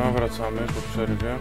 A wracamy po przerwie.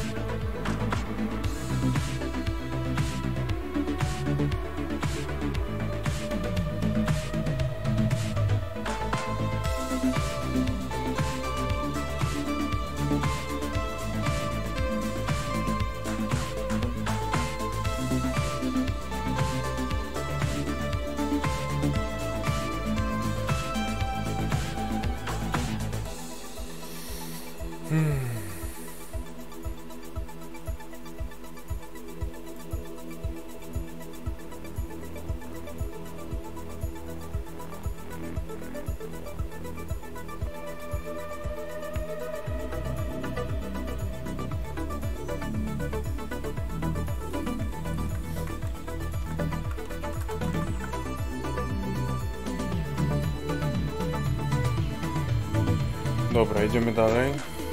Dobra, idziemy dalej.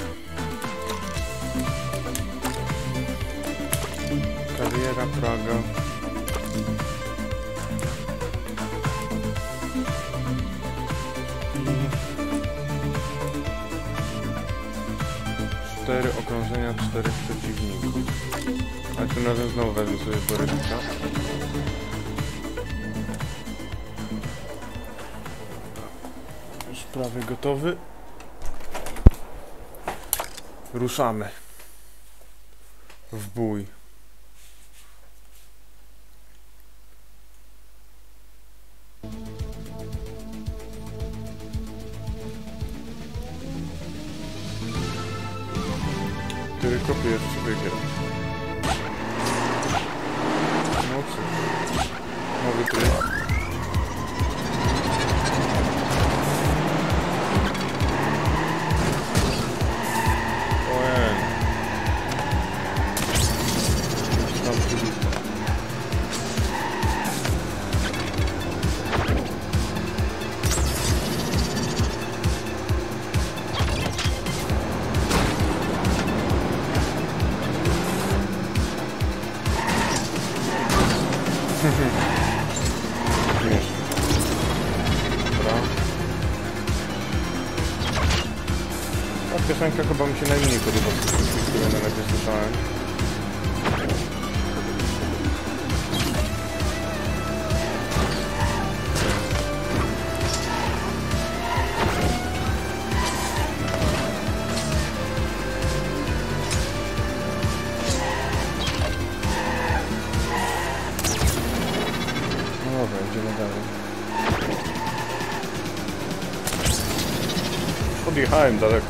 Kariera, Praga. I 4 okrążenia, 4 przeciwników. Ale tym razem znowu wezmę sobie Borysa. Już prawie gotowy. Ruszamy w bój. Tylko pierwszy wygra. No cóż, nowy tryb. Ta piosenka chyba mi się najmniej podoba z tych, które na razie słyszałem. No dobra, idziemy dalej. Odjechałem daleko.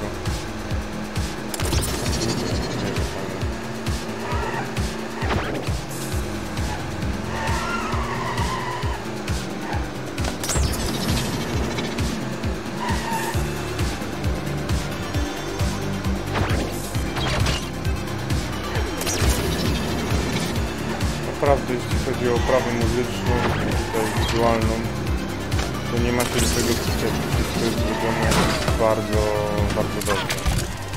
Naprawdę, jeśli chodzi o oprawę muzyczną i tutaj wizualną, to nie ma się do tego przyczepić. Wszystko jest zrobione bardzo, bardzo dobrze.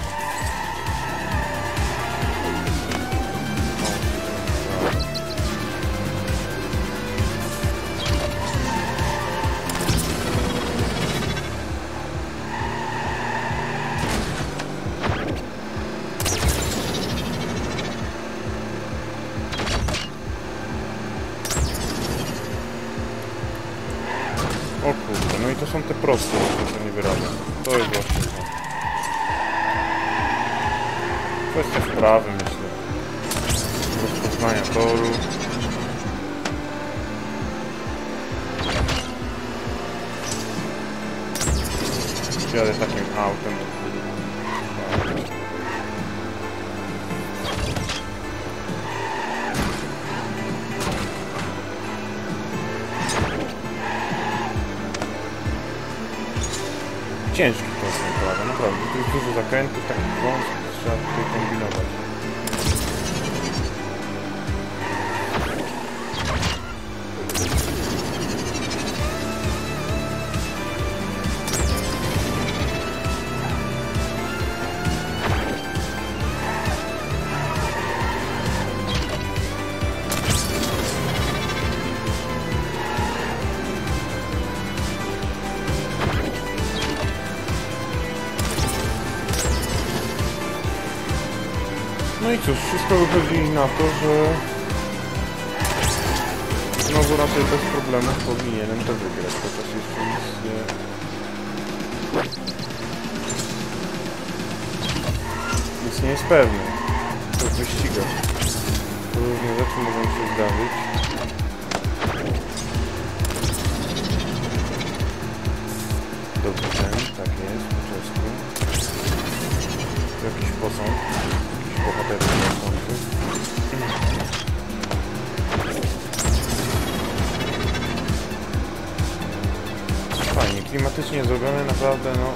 O kurde, no i to są te proste, co nie wyrabiam. To jest właśnie to. Kwestia wprawy, myślę. Rozpoznania toru. Jadę takim autem. Ciężki to jest naprawdę, naprawdę. Tu jest dużo zakrętów, takich wąskich, trzeba tutaj kombinować. No i cóż, wszystko wychodzi na to, że znowu raczej bez problemów powinienem to wygrać, chociaż jeszcze nic nie jest pewne. To w wyścigach różne rzeczy mogą się zdarzyć. Dobrze, tak jest, po czesku. Jakiś posąg, jakiś bohaterski posąg. Fajnie, klimatycznie zrobione, naprawdę, no.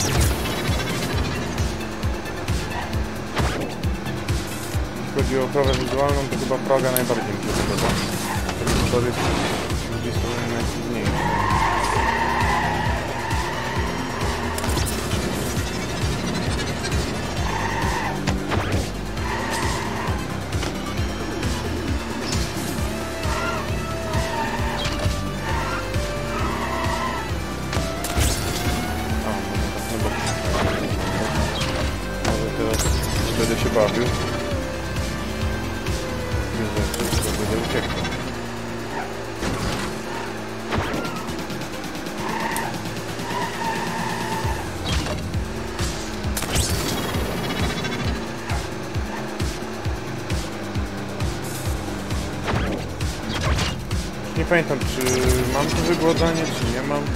Jeśli chodzi o oprawę wizualną, to chyba Praga najbardziej mi się podoba. To jest z drugiej strony najtrudniejsze. Będę się bawił. Nie rzeczy, to będę uciekał. Nie pamiętam, czy mam to wygładzanie, czy nie mam.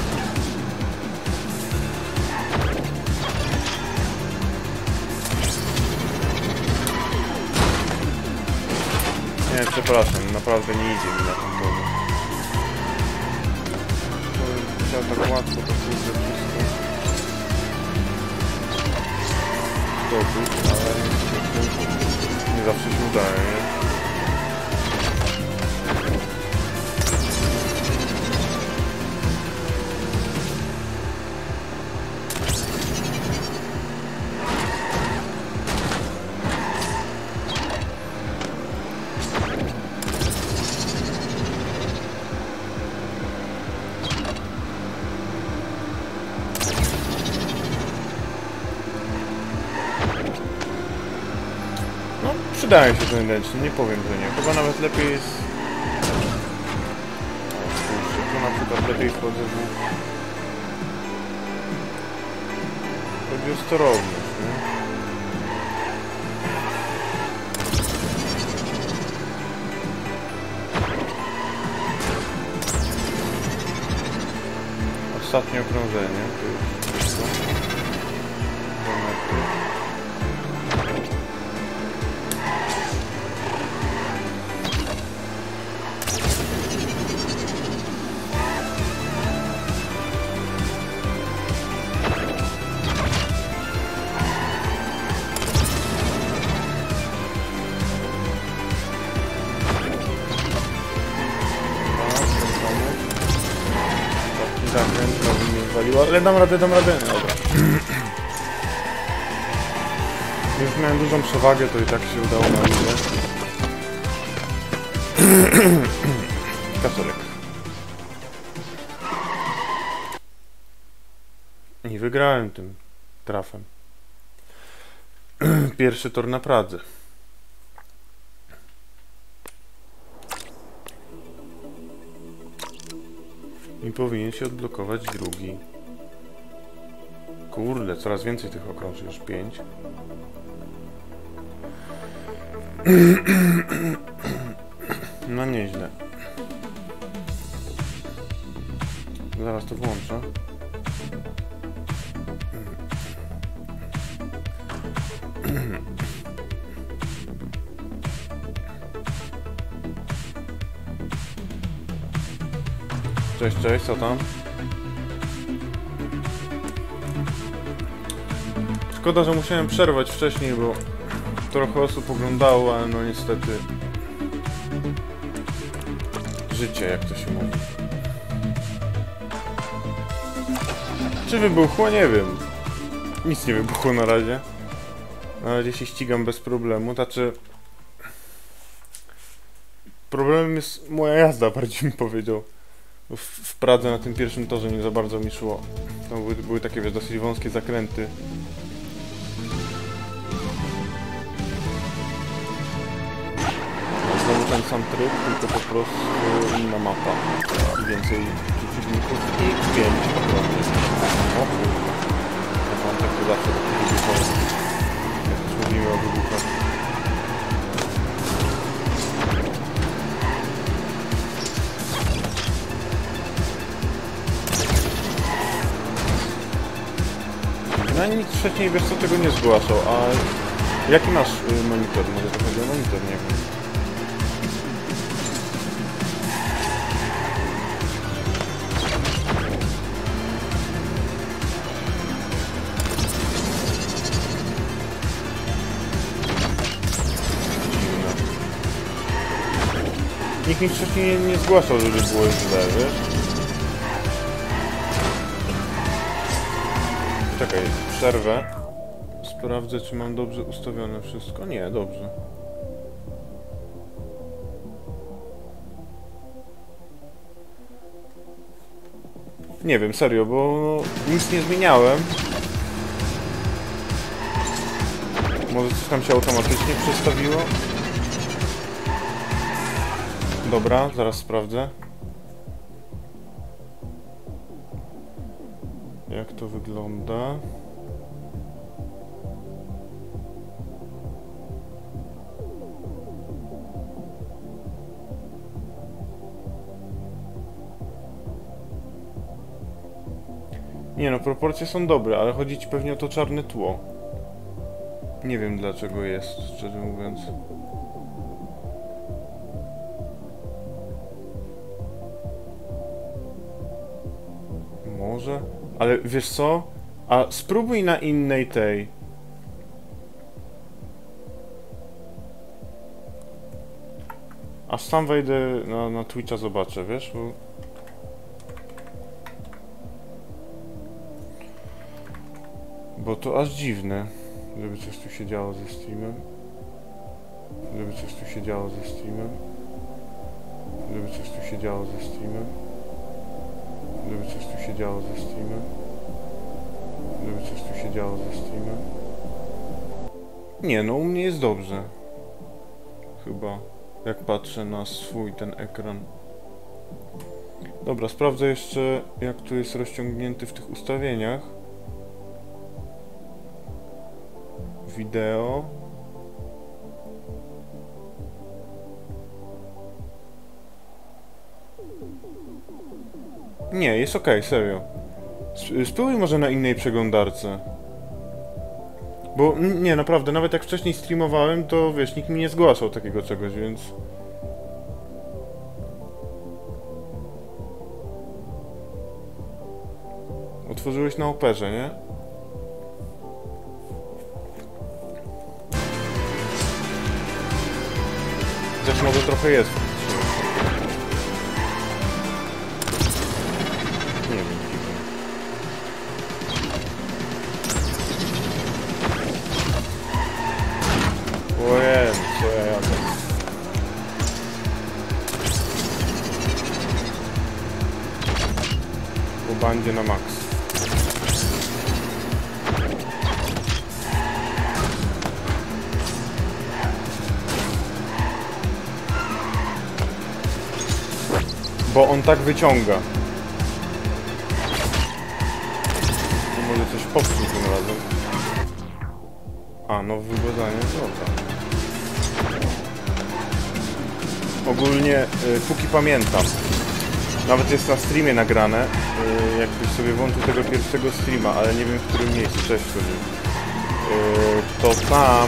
Nie, przepraszam, naprawdę nie idzie mi na ten dowód. To trzeba tak łatwo to wszystko zdobyć, ale nie zawsze się udaje, nie? Przydają się tendencznie, nie powiem, że nie. Chyba nawet lepiej jest... Tu na przykład lepiej wchodzę w... Chodzi o sterowność, nie? Ostatnie okrążenie, to już wszystko. Ale dam radę, dobra. Już miałem dużą przewagę, to i tak się udało na ludzie. Kasolek. I wygrałem tym trafem. Pierwszy tor na Pradze. I powinien się odblokować drugi. Kurde, coraz więcej tych okrążeń, już 5. No nieźle. Zaraz to włączę. Cześć, co tam? Szkoda, że musiałem przerwać wcześniej, bo trochę osób oglądało, ale no niestety... Życie, jak to się mówi. Czy wybuchło? Nie wiem. Nic nie wybuchło na razie. Na razie się ścigam bez problemu, znaczy... Problemem jest moja jazda, bardziej mi powiedział. W Pradze na tym pierwszym torze nie za bardzo mi szło. Tam były takie, wiesz, dosyć wąskie zakręty. ten sam tryb, tylko po prostu inna mapa. Więcej przeciwników i 5 ogromnych. O kurde. Ja mam tak to zawsze takie wybuchowe. Jak już mówimy o wybuchach. No nic wcześniej, wiesz co, tego nie zgłaszał, a jaki masz monitor? Może to chodzi o monitor, nie wiem. Nikt mi wcześniej nie zgłaszał, żeby było źle, wiesz? Czekaj, przerwę. Sprawdzę, czy mam dobrze ustawione wszystko. Nie, dobrze. Nie wiem, serio, bo nic nie zmieniałem. Może coś tam się automatycznie przestawiło? Dobra, zaraz sprawdzę. Jak to wygląda? Nie no, proporcje są dobre, ale chodzi ci pewnie o to czarne tło. Nie wiem dlaczego jest, szczerze mówiąc. Może? Ale wiesz co? A spróbuj na innej tej. Aż sam wejdę na Twitcha, zobaczę, wiesz? Bo to aż dziwne, żeby coś tu się działo ze streamem. Żeby coś tu się działo ze streamem. Żeby coś tu się działo ze streamem. Żeby coś tu się działo ze streamem. Żeby coś tu się działo ze streamem. Nie no, u mnie jest dobrze. Chyba. Jak patrzę na swój ten ekran. Dobra, sprawdzę jeszcze, jak tu jest rozciągnięty w tych ustawieniach. Wideo. Nie, jest ok, serio. Spróbuj może na innej przeglądarce. Bo nie, naprawdę, nawet jak wcześniej streamowałem, to wiesz, nikt mi nie zgłaszał takiego czegoś, więc... Otworzyłeś na Operze, nie? Też może trochę jest. Nie wiem, dziwne. Ojej, co ja jadę. Po bandzie na maks. Bo on tak wyciąga. I może coś popsuć tym razem. A, no wybadzanie, dobra. Ogólnie, póki pamiętam, nawet jest na streamie nagrane, jakbyś sobie włączył tego pierwszego streama, ale nie wiem w którym miejscu, cześć wtedy. To tam,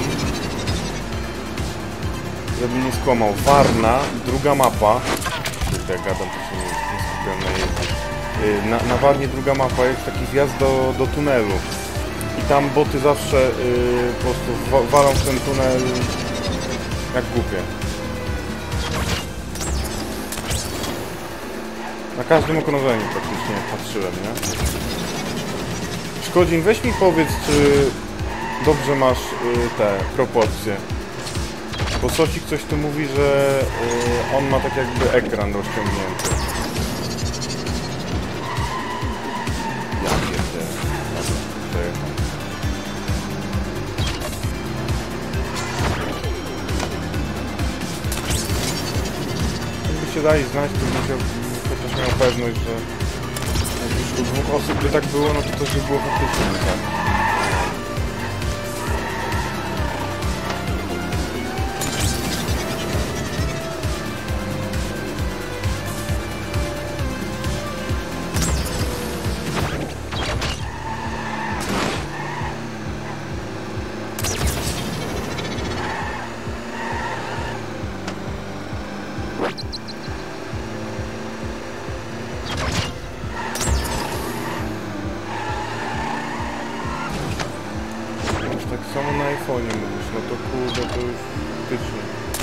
żebym nie skłamał, Warna, druga mapa. Jak gadam, to się nie skupiam na jeździe. Na Warnie druga mapa jest taki wjazd do tunelu. I tam boty zawsze po prostu walą w ten tunel jak głupie. Na każdym okrążeniu praktycznie patrzyłem, nie? Szkodzin, weź mi powiedz, czy dobrze masz te proporcje. Bo Sosik coś tu mówi, że on ma tak jakby ekran rozciągnięty. Ja pierdzielę. Dobra, dali znać, to bym chociaż miał pewność, że jak już u 2 osób by tak było, no to by było faktycznie tak. Tak samo na iPhone'ie mówisz, no to kurde, to już faktycznie.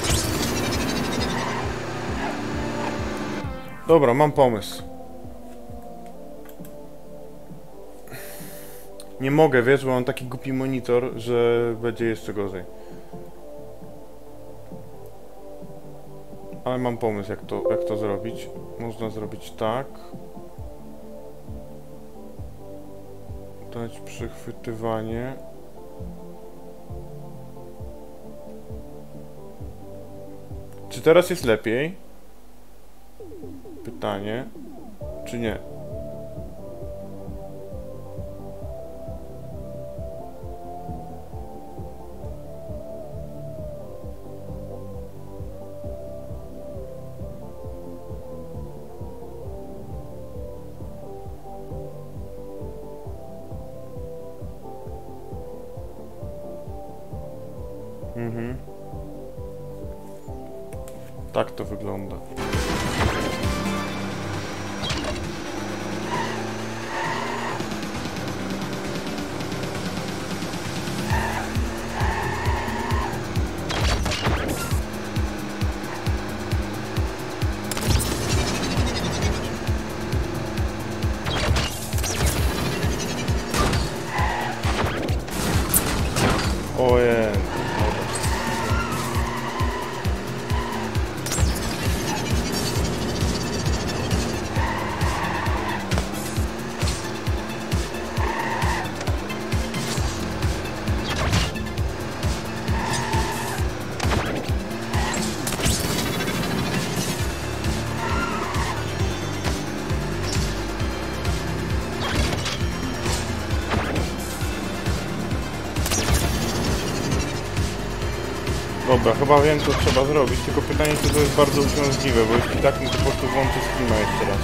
Dobra, mam pomysł. Nie mogę, wiesz, bo mam taki głupi monitor, że będzie jeszcze gorzej. Ale mam pomysł, jak to zrobić. Można zrobić tak. Dać przechwytywanie. Czy teraz jest lepiej? Pytanie. Czy nie? Tak to wygląda. Ojej. Dobra, chyba wiem, co trzeba zrobić, tylko pytanie, czy to jest bardzo uciążliwe, bo jeśli tak, no to po prostu włączę streama jeszcze raz.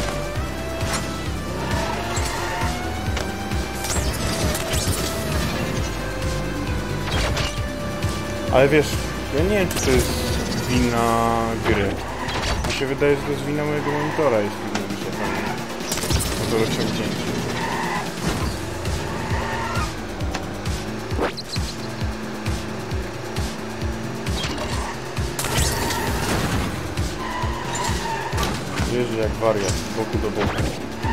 Ale wiesz, ja nie wiem, czy to jest wina gry. Mi się wydaje, że to jest wina mojego monitora, jeśli mówisz o to rozciągnięcie. Jeżdżę jak wariat, z boku do boku.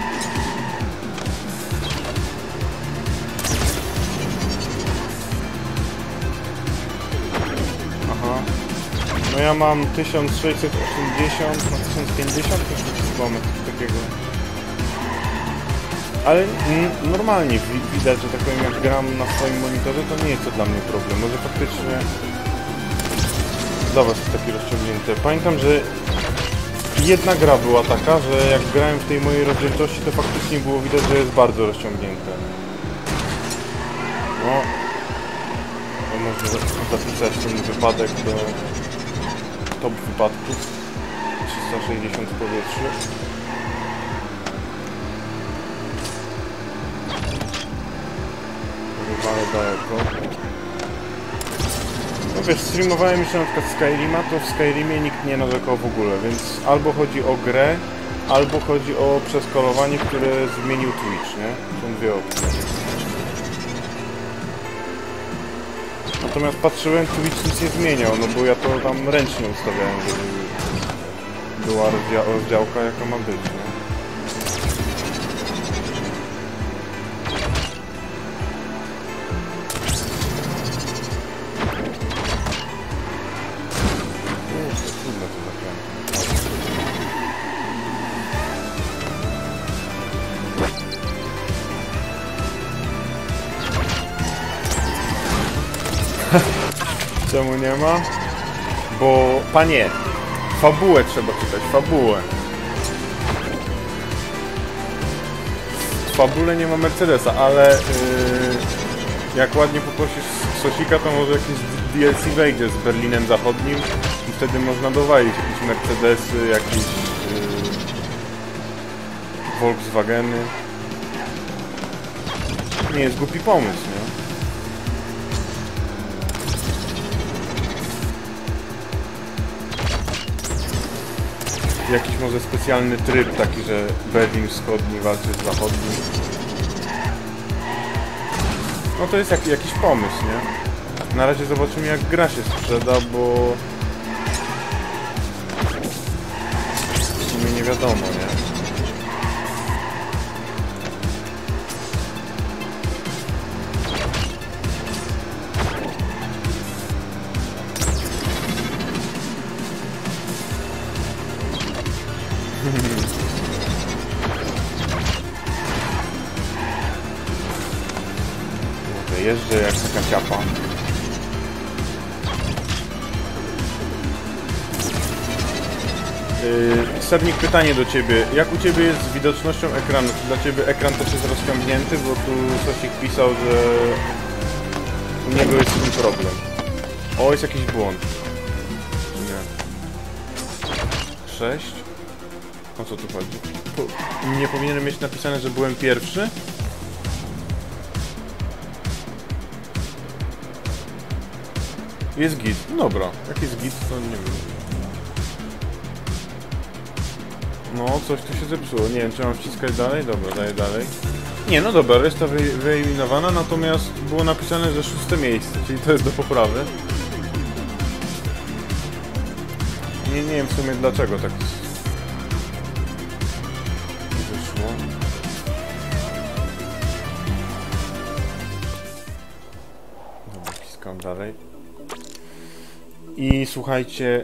Aha. No ja mam 1680 na 1050, to mamy coś takiego. Ale normalnie widać, że tak powiem, jak gram na swoim monitorze, to nie jest to dla mnie problem. Może faktycznie... Zobacz, jest taki rozciągnięty. Pamiętam, że jedna gra była taka, że jak grałem w tej mojej rozdzielczości, to faktycznie było widać, że jest bardzo rozciągnięte. No, to można zapisać ten wypadek do top wypadków. 360 w powietrzu. Wywalę daleko. No wiesz, streamowałem jeszcze na przykład Skyrima, to w Skyrimie nikt nie narzekał w ogóle, więc albo chodzi o grę, albo chodzi o przeskalowanie, które zmienił Twitch, nie? Są dwie opcje. Natomiast patrzyłem, Twitch nic nie zmieniał, no bo ja to tam ręcznie ustawiałem, żeby była rozdziałka jaka ma być, nie? Czemu nie ma? Bo, panie, Fabułę trzeba czytać, fabułę. W fabule nie ma Mercedesa, ale jak ładnie poprosisz Sosika, to może jakiś DLC wejdzie z Berlinem Zachodnim i wtedy można dowalić jakieś Mercedesy, jakieś Volkswageny. Nie jest głupi pomysł, nie? Jakiś może specjalny tryb taki, że Berlin Wschodni walczy z Zachodnim. No to jest jakiś pomysł, nie? Na razie zobaczymy, jak gra się sprzeda, bo w sumie nie wiadomo, nie? Jeżdżę jak taka ciapa. Sernik, pytanie do Ciebie. Jak u Ciebie jest z widocznością ekranu? Czy dla Ciebie ekran też jest rozciągnięty? Bo tu Sosik pisał, że u niego jest z tym problem. O, jest jakiś błąd. Czy nie? 6? O co tu chodzi? Nie powinienem mieć napisane, że byłem pierwszy? Jest git. Dobra. Jak jest git, to nie wiem. No, coś tu się zepsuło. Nie wiem, czy mam wciskać dalej? Dobra, daję dalej. Nie, no dobra, reszta wyeliminowana, natomiast było napisane, że 6. miejsce, czyli to jest do poprawy. Nie wiem w sumie dlaczego tak wyszło. Dobra, wciskam dalej. I słuchajcie...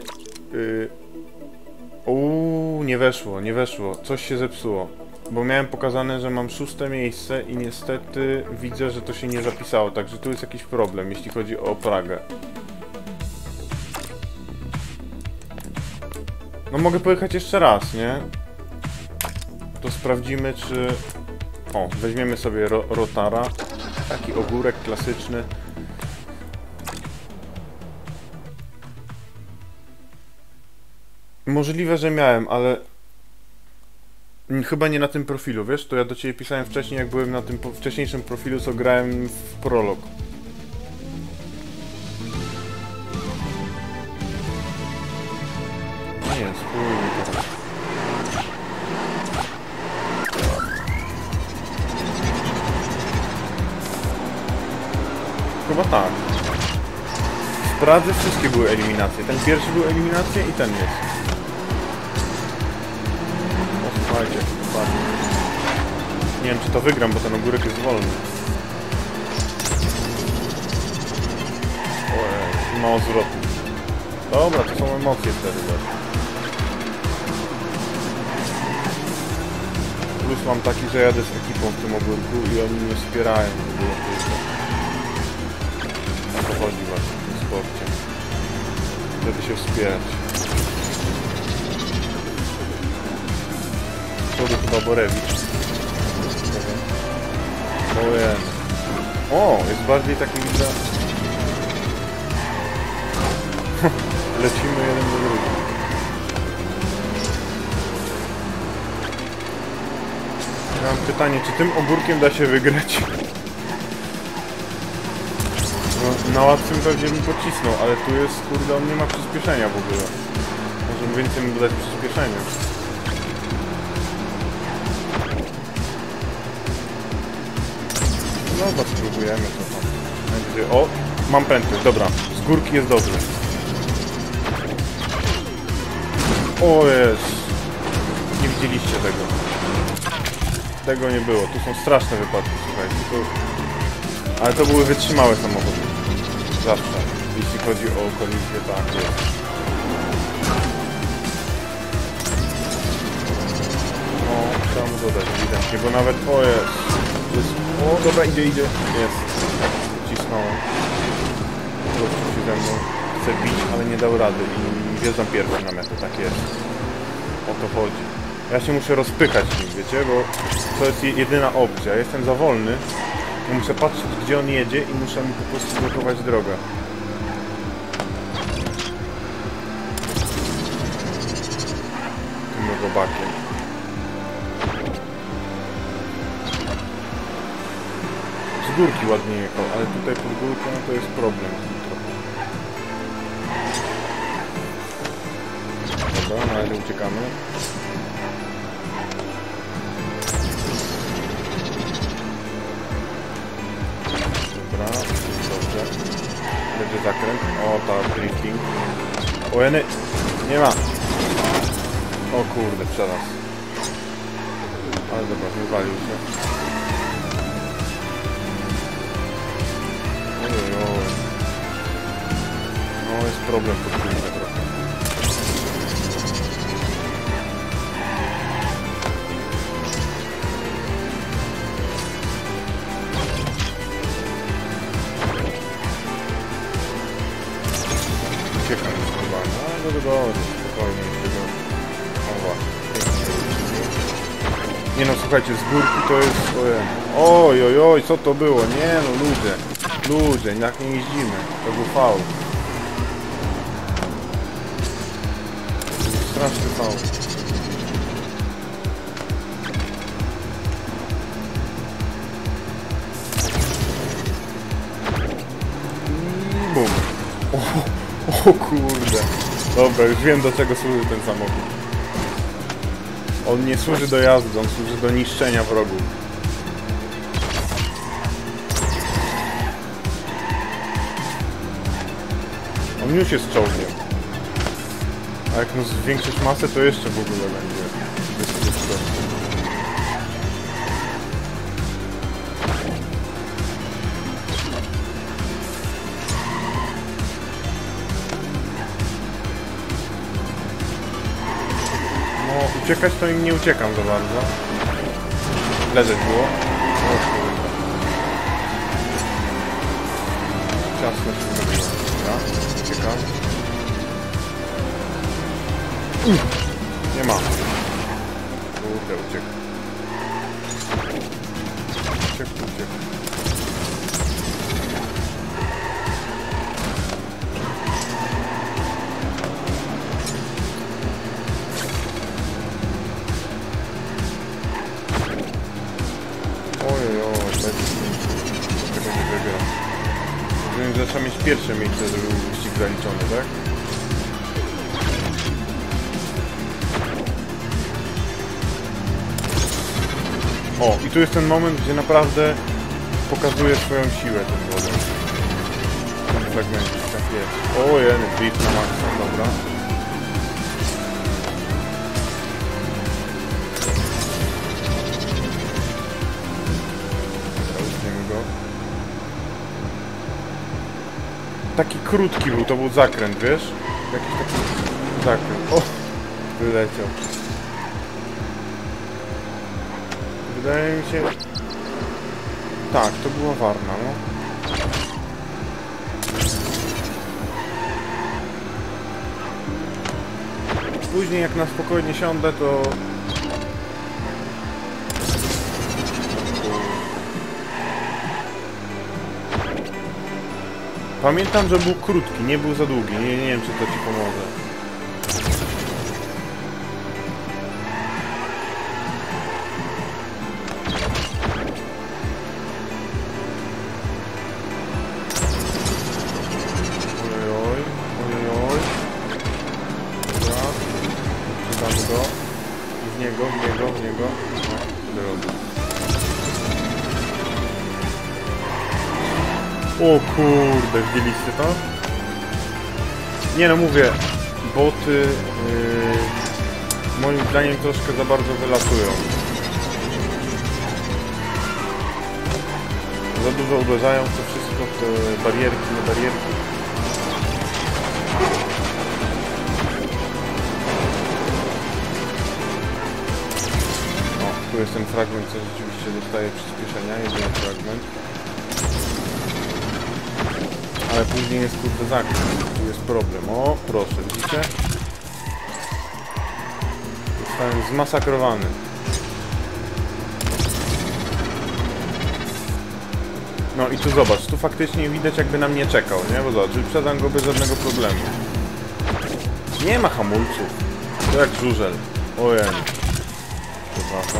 nie weszło. Coś się zepsuło. Bo miałem pokazane, że mam 6. miejsce i niestety widzę, że to się nie zapisało. Także tu jest jakiś problem, jeśli chodzi o Pragę. No mogę pojechać jeszcze raz, nie? To sprawdzimy, czy... O, weźmiemy sobie Rotara. Taki ogórek klasyczny. Możliwe, że miałem, ale chyba nie na tym profilu, wiesz? To ja do Ciebie pisałem wcześniej, jak byłem na tym wcześniejszym profilu, co grałem w prolog. Nie, spróbujmy teraz. Chyba tak. W Pradze wszystkie były eliminacje. Ten pierwszy był eliminacją i ten jest. Słuchajcie, bardzo. Nie wiem, czy to wygram, bo ten ogórek jest wolny. Ojej, mało zwrotu. Dobra, to są emocje wtedy też. Plus mam taki, że jadę z ekipą w tym ogórku i oni mnie wspierają. O to chodzi właśnie w tym sporcie. Żeby się wspierać. To chyba Borewicz. O, jest bardziej taki, widzę. Lecimy jeden do drugiego. Ja mam pytanie, czy tym ogórkiem da się wygrać? No, na łatwym pewnie bym pocisnął, ale tu jest, kurde, on nie ma przyspieszenia w ogóle. Może więcej mu dodać przyspieszenia. Dobra, spróbujemy co tam. O, mam pętlę, dobra. Z górki jest dobrze. O jest. Nie widzieliście tego. Tego nie było. Tu są straszne wypadki, słuchajcie. Ale to były wytrzymałe samochody. Zawsze. Jeśli chodzi o kolizję, tak jest. No, trzeba mu dodać ewidentnie, bo nawet... O jest. O, dobra, idzie. Jest. Cisnąłem. Zobaczcie się ze mną. chce bić, ale nie dał rady i wjeżdżam pierwszy na metę, tak jest. O to chodzi. Ja się muszę rozpychać nim, wiecie, bo to jest jedyna opcja. Ja jestem za wolny i muszę patrzeć, gdzie on jedzie i muszę mu po prostu blokować drogę. Tym rogobakiem. Z górki ładnie jechał, ale tutaj pod górką to jest problem trochę. Dobra, na razie uciekamy. Dobra, dobrze. Będzie zakręt. O, ta drifting. O, jeny! Nie ma! O kurde, przelas. Ale dobra, wywalił się. Ojoj. No, jest problem pod tym trochę. Uciekam już chyba, no do góry, spokojnie z tego. O właśnie. Nie no, słuchajcie, z górki to jest... Oj, oj, oj, co to było? Nie no, ludzie, jak nie jeździmy, to był faul. To był straszny faul. I bum. O kurde. Dobra, już wiem, do czego służy ten samochód. On nie służy do jazdy, on służy do niszczenia wrogów. On już jest czołgiem. A jak mu zwiększyć masę, to jeszcze w ogóle będzie. No, uciekać to im nie uciekam za bardzo. Leżeć było. O kurde. Ciasno się zrobiło. Dobra, uciekam. Nie ma. Kurde, uciekł. Uciekł. Tego nie wygra. Rozumiem, że trzeba mieć pierwsze miejsce, żeby był wyścig zaliczony, tak? O, i tu jest ten moment, gdzie naprawdę pokazuje swoją siłę ten wodą. W tym fragmencie, tak jest. O, jeden drift na maksa, dobra. Taki krótki był, to był zakręt, wiesz? Jakiś taki zakręt. O! Wyleciał. Wydaje mi się... Tak, to była Warna, no. Później jak na spokojnie siądę, to... Pamiętam, że był krótki, nie był za długi. Nie wiem, czy to ci pomoże. Ojoj. Dobra. Czytamy go. I w niego. O kurde, widzieliście to? Nie no, mówię, boty moim zdaniem troszkę za bardzo wylatują. Za dużo uderzają w to wszystko, w te barierki, nie barierki. O, tu jest ten fragment, co rzeczywiście dostaje przyspieszenia, jedyny fragment. Ale później jest kurde zakręt, tu jest problem. O, proszę, widzicie? Zostałem zmasakrowany. No i tu zobacz, tu faktycznie widać jakby na mnie czekał, nie? Bo zobacz, wyprzedzam go bez żadnego problemu. Nie ma hamulców. To jak żużel. Ojej. Przepraszam.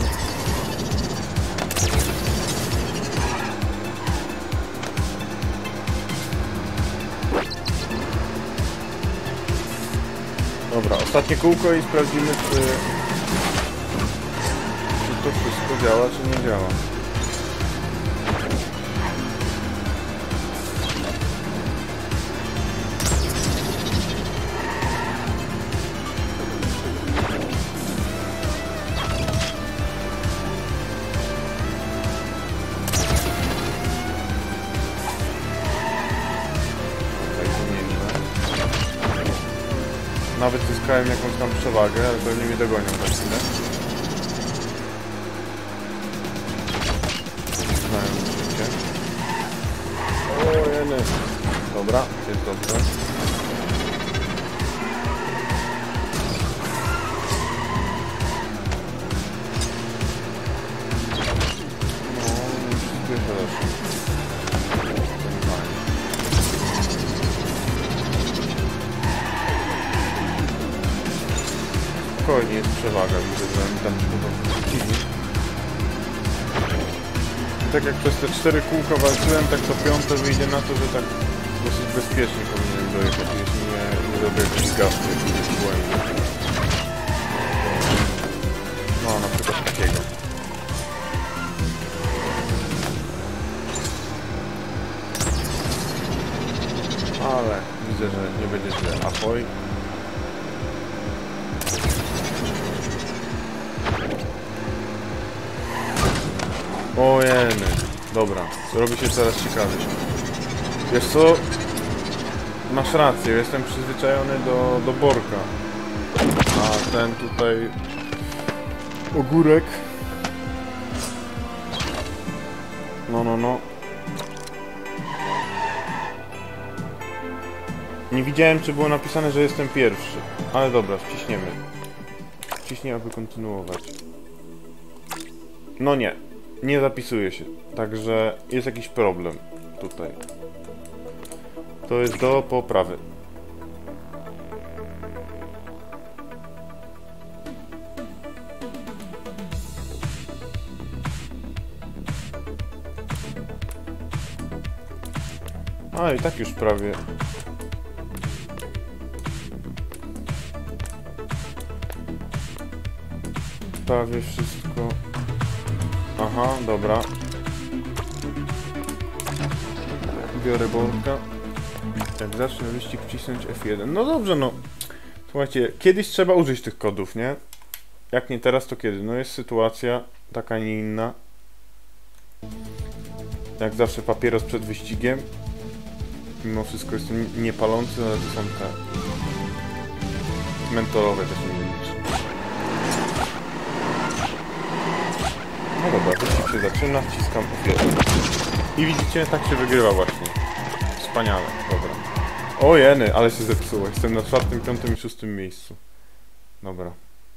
Dobra, ostatnie kółko i sprawdzimy, czy to wszystko działa, czy nie działa. Nawet zyskałem jakąś tam przewagę, ale pewnie mnie dogonią za chwilę. Znają życie. O, jeny. Dobra, jest dobrze. No, już spiesza też. Spokojnie jest przewaga, widzę, że oni tam się po prostu wrócili. Tak jak przez te 4 kółka walczyłem, tak to 5 wyjdzie na to, że tak dosyć bezpiecznie powinienem dojechać, jeśli nie robię jakichś gafów, jakichś błędów. No, na przykład takiego. Ale widzę, że nie będzie źle. Ahoj. Ojeny. Dobra, robi się coraz ciekawiej. Wiesz co? Masz rację, jestem przyzwyczajony do Borka. A ten tutaj... ogórek. No. Nie widziałem, czy było napisane, że jestem pierwszy. Ale dobra, wciśniemy. Wciśnij, aby kontynuować. No nie. Nie zapisuje się. Także jest jakiś problem tutaj. To jest do poprawy. A i tak już prawie. Prawie wszystko. Aha, dobra. Biorę Borka. Jak zacznę wyścig, wcisnąć F1. No dobrze, no. Słuchajcie, kiedyś trzeba użyć tych kodów, nie? Jak nie teraz, to kiedy? No jest sytuacja taka, nie inna. Jak zawsze papieros przed wyścigiem. Mimo wszystko jestem niepalący, ale to są te mentolowe też nie liczę. No dobra, wyścig się zaczyna, wciskam F1. I widzicie, tak się wygrywa właśnie. Wspaniale, dobra. O jeny, ale się zepsuło. Jestem na 4., 5. i 6. miejscu. Dobra.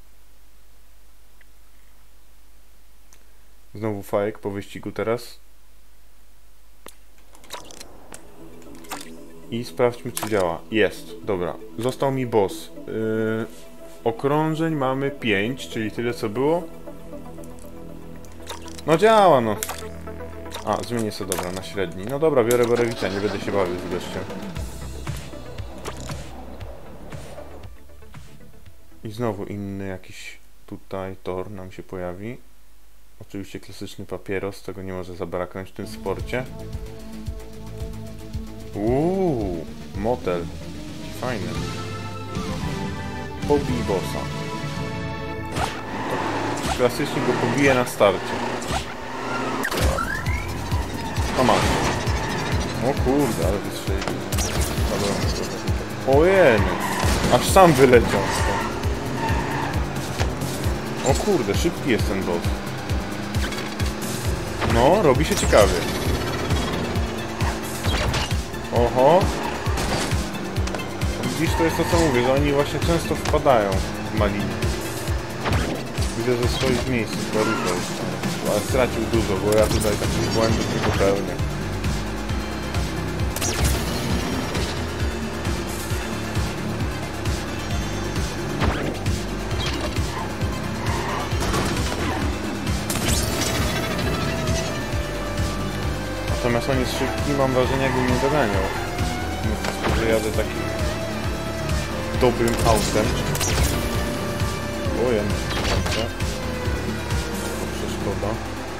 Znowu fajek po wyścigu teraz. I sprawdźmy, czy działa. Jest, dobra. Został mi boss. Okrążeń mamy 5, czyli tyle co było. No działa, no. A, zmienię sobie, dobra, na średni. No dobra, biorę Borewicza, nie będę się bawił z gościem. I znowu inny jakiś tutaj tor nam się pojawi. Oczywiście klasyczny papieros, tego nie może zabraknąć w tym sporcie. Motel. Fajny. Pobij bossa. To klasycznie go pobije na starcie. O masz. O kurde, ale wystrzelił. Ojej. Aż sam wyleciał. O kurde, szybki jest ten boss. No, robi się ciekawie. Oho. widzisz, to jest to, co mówię, że oni właśnie często wpadają w malinę. Widzę, że stoi w miejscu, Garuda jeszcze, ale stracił dużo, bo ja tutaj takich błędów nie popełnię. Natomiast on jest szybki, mam wrażenie, jakby mnie doganiał. No to, że jadę takim dobrym autem. O, ja nie chcę. To przeszkoda.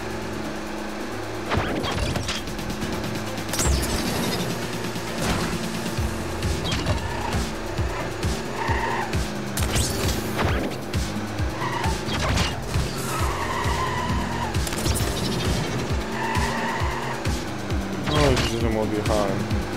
No, widzę, że mu odjechałem.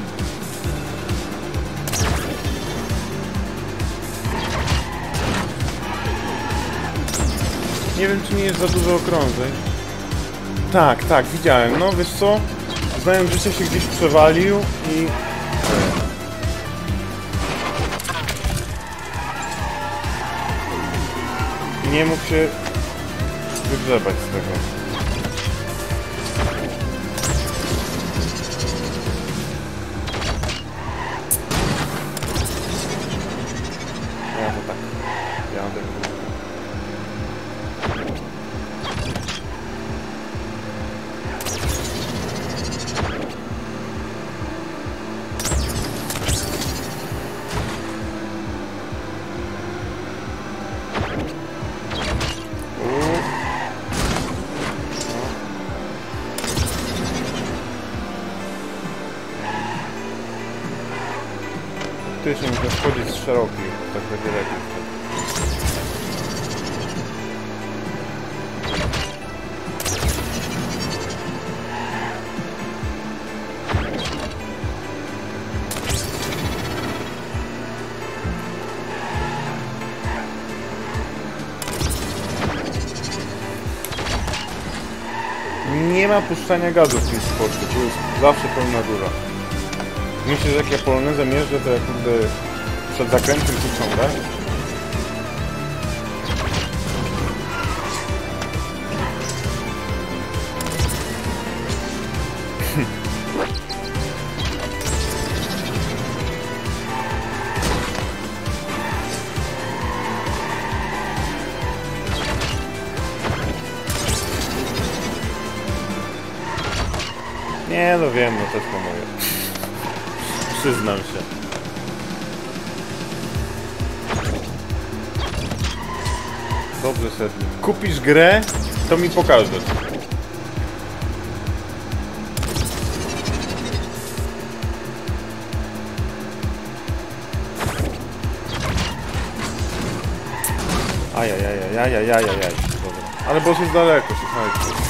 Nie wiem, czy nie jest za dużo okrążeń. Tak, tak, widziałem. No, wiesz co? Znając życie się gdzieś przewalił i... nie mógł się wygrzebać z tego. Ja to tak jadę. Faktycznie muszę wchodzić z szeroki, tak będzie lepiej. Nie ma puszczania gazu w tym sporcie, tu jest zawsze pełna góra. Myślę, że jak ja polonezem jeżdżę, to ja kurde przed zakrętem tu ciągę. Nie, no wiem, no też to moje. Przyznam się. Dobrze, Sedli. Kupisz grę, to mi pokażesz. Ajajajajajajajajaj. Dobra. Ale boss jest daleko, słuchajcie.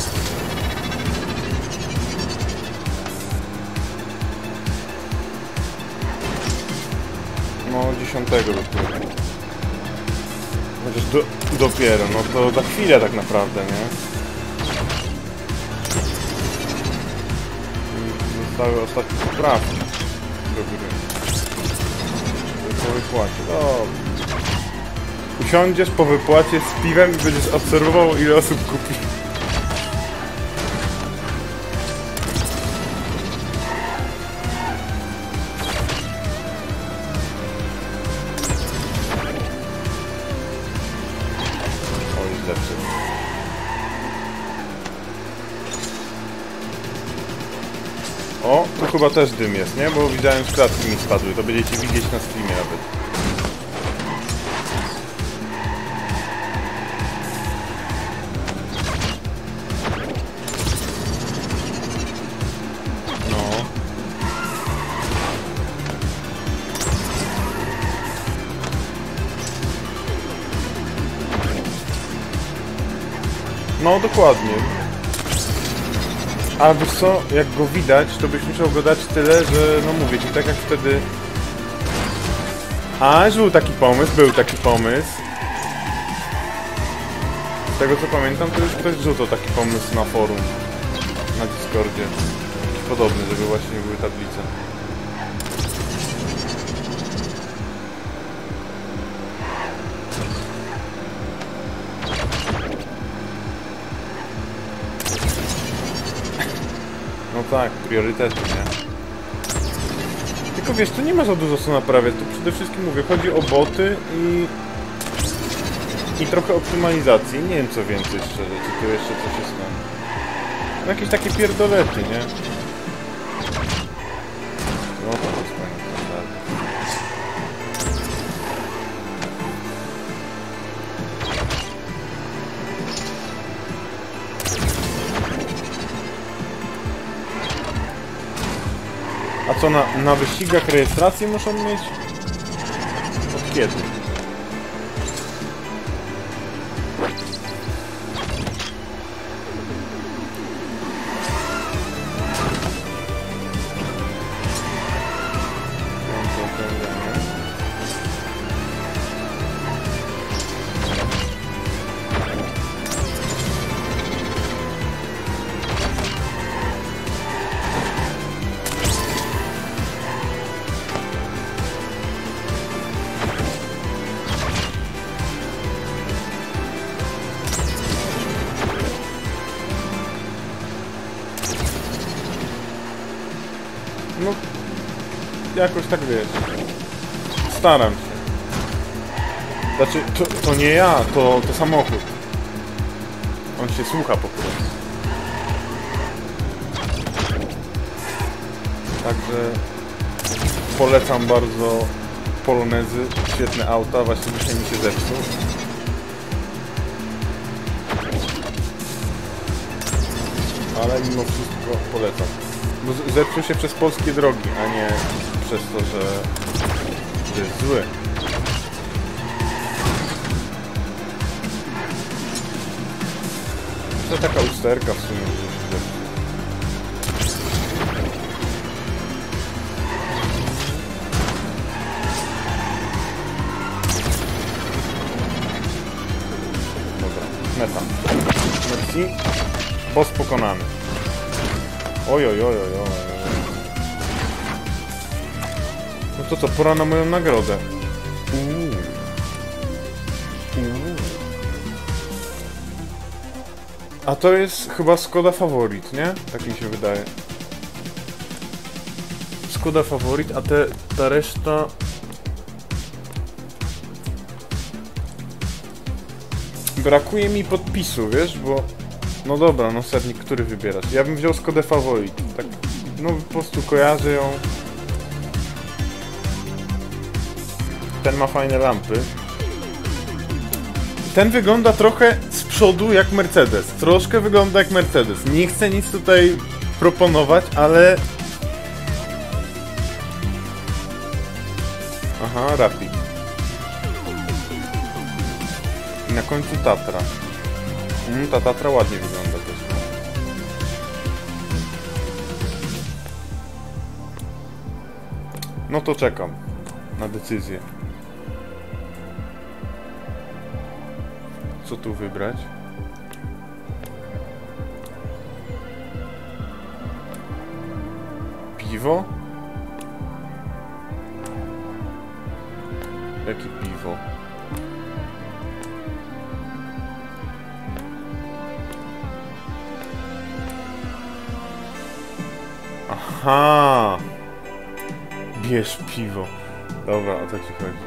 No, 10 dopiero. Chociaż dopiero, no to za chwilę tak naprawdę, nie? Zostały ostatnie poprawki do gry. Po wypłacie, dobrze. Usiądziesz po wypłacie z piwem i będziesz obserwował, ile osób kupi. O, tu chyba też dym jest, nie? Bo widziałem, że klatki mi spadły. To będziecie widzieć na streamie nawet. No. No, dokładnie. A wiesz co, jak go widać, to byś musiał go dać tyle, że no mówię ci, tak jak wtedy... A, że był taki pomysł. Z tego co pamiętam, to już ktoś rzucał taki pomysł na forum, na Discordzie. Podobny, żeby właśnie były tablice. tak, priorytety, nie? Tylko wiesz, tu nie ma za dużo co naprawiać, tu przede wszystkim mówię, chodzi o boty i trochę optymalizacji. Nie wiem co więcej szczerze, czy tu jeszcze coś jest tam. No jakieś takie pierdolety, nie? No to jest fajne. A co, na wyścigach rejestrację muszą mieć? Od kiedy? No, jakoś tak wiesz. Staram się. Znaczy, to nie ja, to samochód. On się słucha po prostu. Także polecam bardzo Polonezy, świetne auta, właśnie dzisiaj mi się zepsuł. Ale mimo wszystko polecam. Bo zepsuł się przez polskie drogi, a nie przez to, że jest zły. To taka usterka w sumie, że się zepsuł. Dobra, meta. Merci. Boss pokonany. Oj. No to co, pora na moją nagrodę. A to jest chyba Skoda Favorit, nie? Tak mi się wydaje. Skoda Favorit, a ta reszta... Brakuje mi podpisu, wiesz, bo... No dobra, no sernik, który wybierasz? Ja bym wziął Skodę Favorit. Tak, no po prostu kojarzę ją. Ten ma fajne lampy. Ten wygląda trochę z przodu jak Mercedes. Troszkę wygląda jak Mercedes. Nie chcę nic tutaj proponować, ale... Aha, Rapid. I na końcu Tatra. Ta Tatra ładnie wygląda też. No to czekam na decyzję. Co tu wybrać? Piwo? Jakie piwo? Aha! Bierz piwo. Dobra, o co ci chodzi?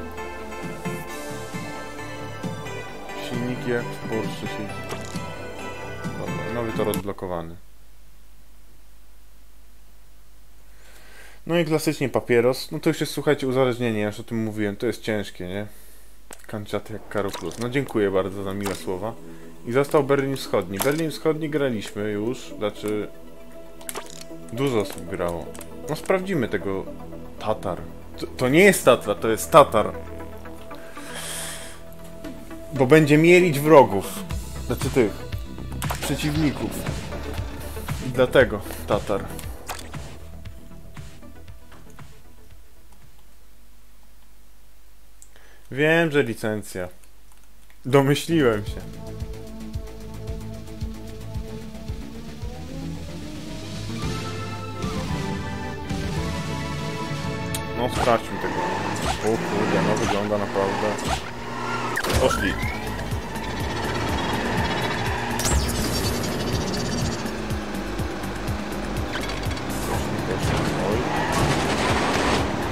Silnik jak w Porsche siedzi. Dobra, nowy tor odblokowany. No i klasycznie papieros. No to już jest, słuchajcie, uzależnienie, ja już o tym mówiłem, to jest ciężkie, nie? Kanciaty jak Karo Plus. No dziękuję bardzo za miłe słowa. I został Berlin Wschodni. Berlin Wschodni graliśmy już, znaczy... Dużo osób grało. No sprawdzimy tego Tatar. To nie jest Tatra, to jest Tatar. Bo będzie mielić wrogów. Znaczy tych przeciwników. I dlatego Tatar. Wiem, że licencja. Domyśliłem się. No sprawdźmy tego. O kurde, no wygląda naprawdę. Poszli.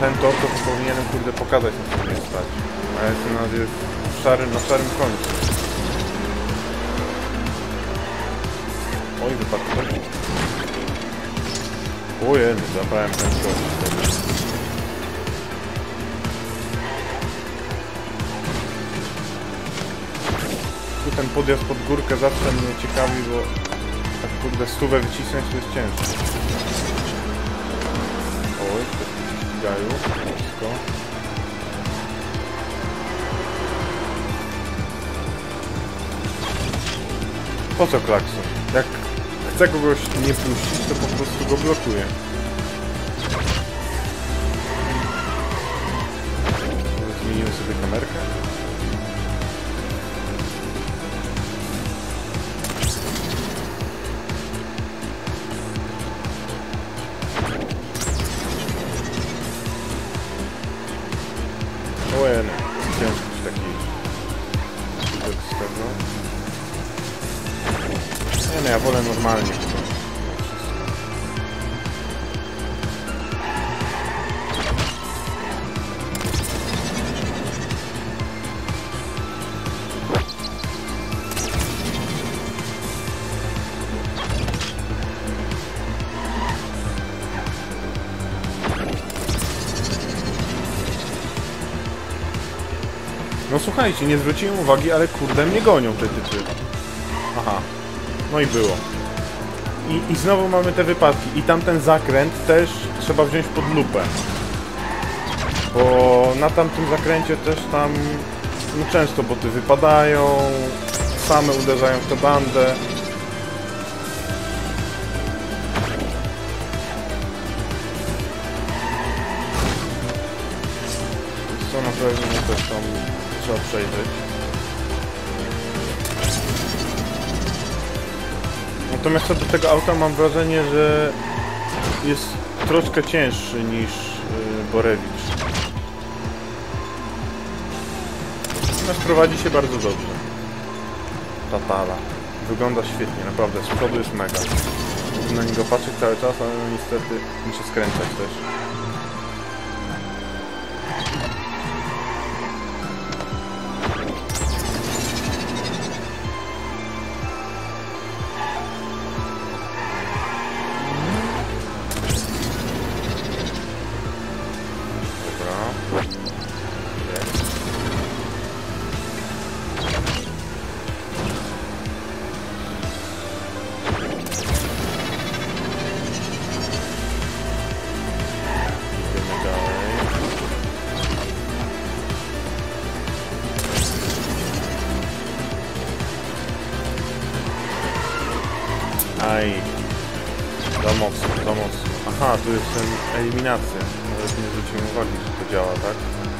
ten tor, to powinienem, kurde, pokazać, na co mnie stać. A ja jestem na szarym końcu. Oj, wypadł ktoś. Ojej, zabrałem ten gość. Tu ten podjazd pod górkę zawsze mnie ciekawi, bo tak, kurde, stówę wycisnąć to jest ciężko. Oj, to się ścigają. Wszystko. Po co klakson? Jak chcę kogoś nie puścić, to po prostu go blokuję. Zmienimy sobie kamerkę. Ojej, ciężkość takiej z tego. Nie, ja wolę normalnie. No słuchajcie, nie zwróciłem uwagi, ale kurde mnie gonią te typy. Aha. No i było. I znowu mamy te wypadki. I tamten zakręt też trzeba wziąć pod lupę. Bo na tamtym zakręcie też tam no często boty wypadają, same uderzają w tę bandę. Co na pewno też tam trzeba przejrzeć. Natomiast co do tego auta mam wrażenie, że jest troszkę cięższy niż Borewicz. Natomiast prowadzi się bardzo dobrze. Tatala. Wygląda świetnie, naprawdę. Z przodu jest mega. Mogę na niego patrzeć cały czas, ale no niestety muszę skręcać też. Aj, za mocno, za mocno. Aha, tu jest ten eliminacja. Nawet nie zwróciłem uwagi, że to działa, tak?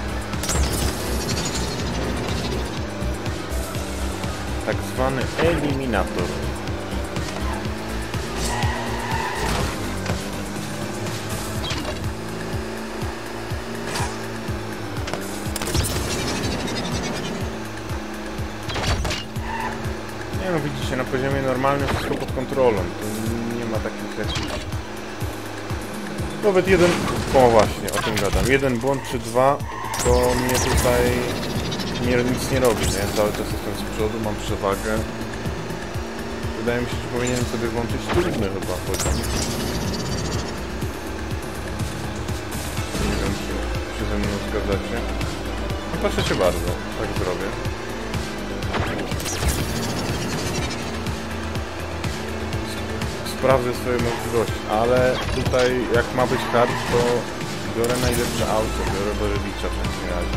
Tak zwany eliminator. Nie no, widzicie, na poziomie normalnym wszystko pod kontrolą. Tu nie ma takich jakichś... Nawet jeden... O właśnie, o tym gadam. Jeden błąd czy dwa, to mnie tutaj nic nie robi, nie? Cały czas jestem z przodu, mam przewagę. Wydaje mi się, że powinienem sobie włączyć trudny chyba poziom. Nie wiem, czy się ze mną zgadzacie. No proszę cię bardzo, tak zrobię. Sprawdzę swoje możliwości, ale tutaj jak ma być hard, to biorę najlepsze auto, biorę Borewicza w takim razie.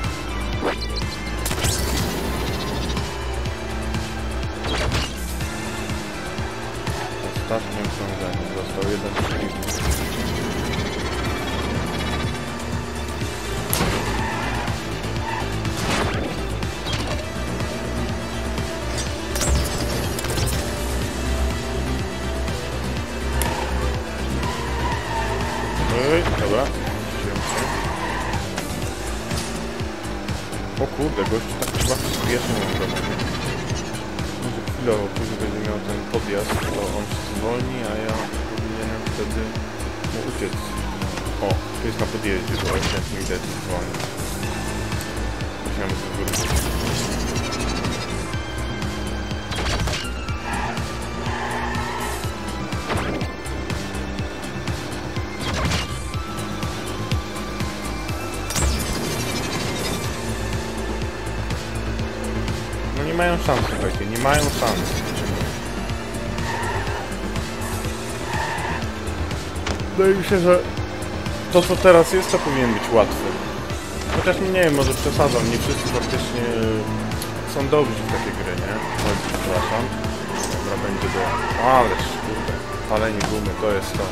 Ostatnie okrążenie, został jeden przeciwnik. Dobra. O kurde, gościu tak chyba przyspieszył na drogę. Może chwilowo później będzie miał ten podjazd, to on się zwolni, a ja powinienem wtedy mu uciec. O, tu jest na podjeździe, bo ewidentnie widać dzwoni. Musiałem to wrócić. No nie mają szans, słuchajcie, nie mają szans. Wydaje mi się, że to co teraz jest, to powinien być łatwy. Chociaż nie wiem, może przesadzam, nie wszyscy faktycznie są dobrzy w takie gry, nie? Oj, przepraszam. Dobra, będzie do... Ależ, kurde, palenie gumy, to jest to.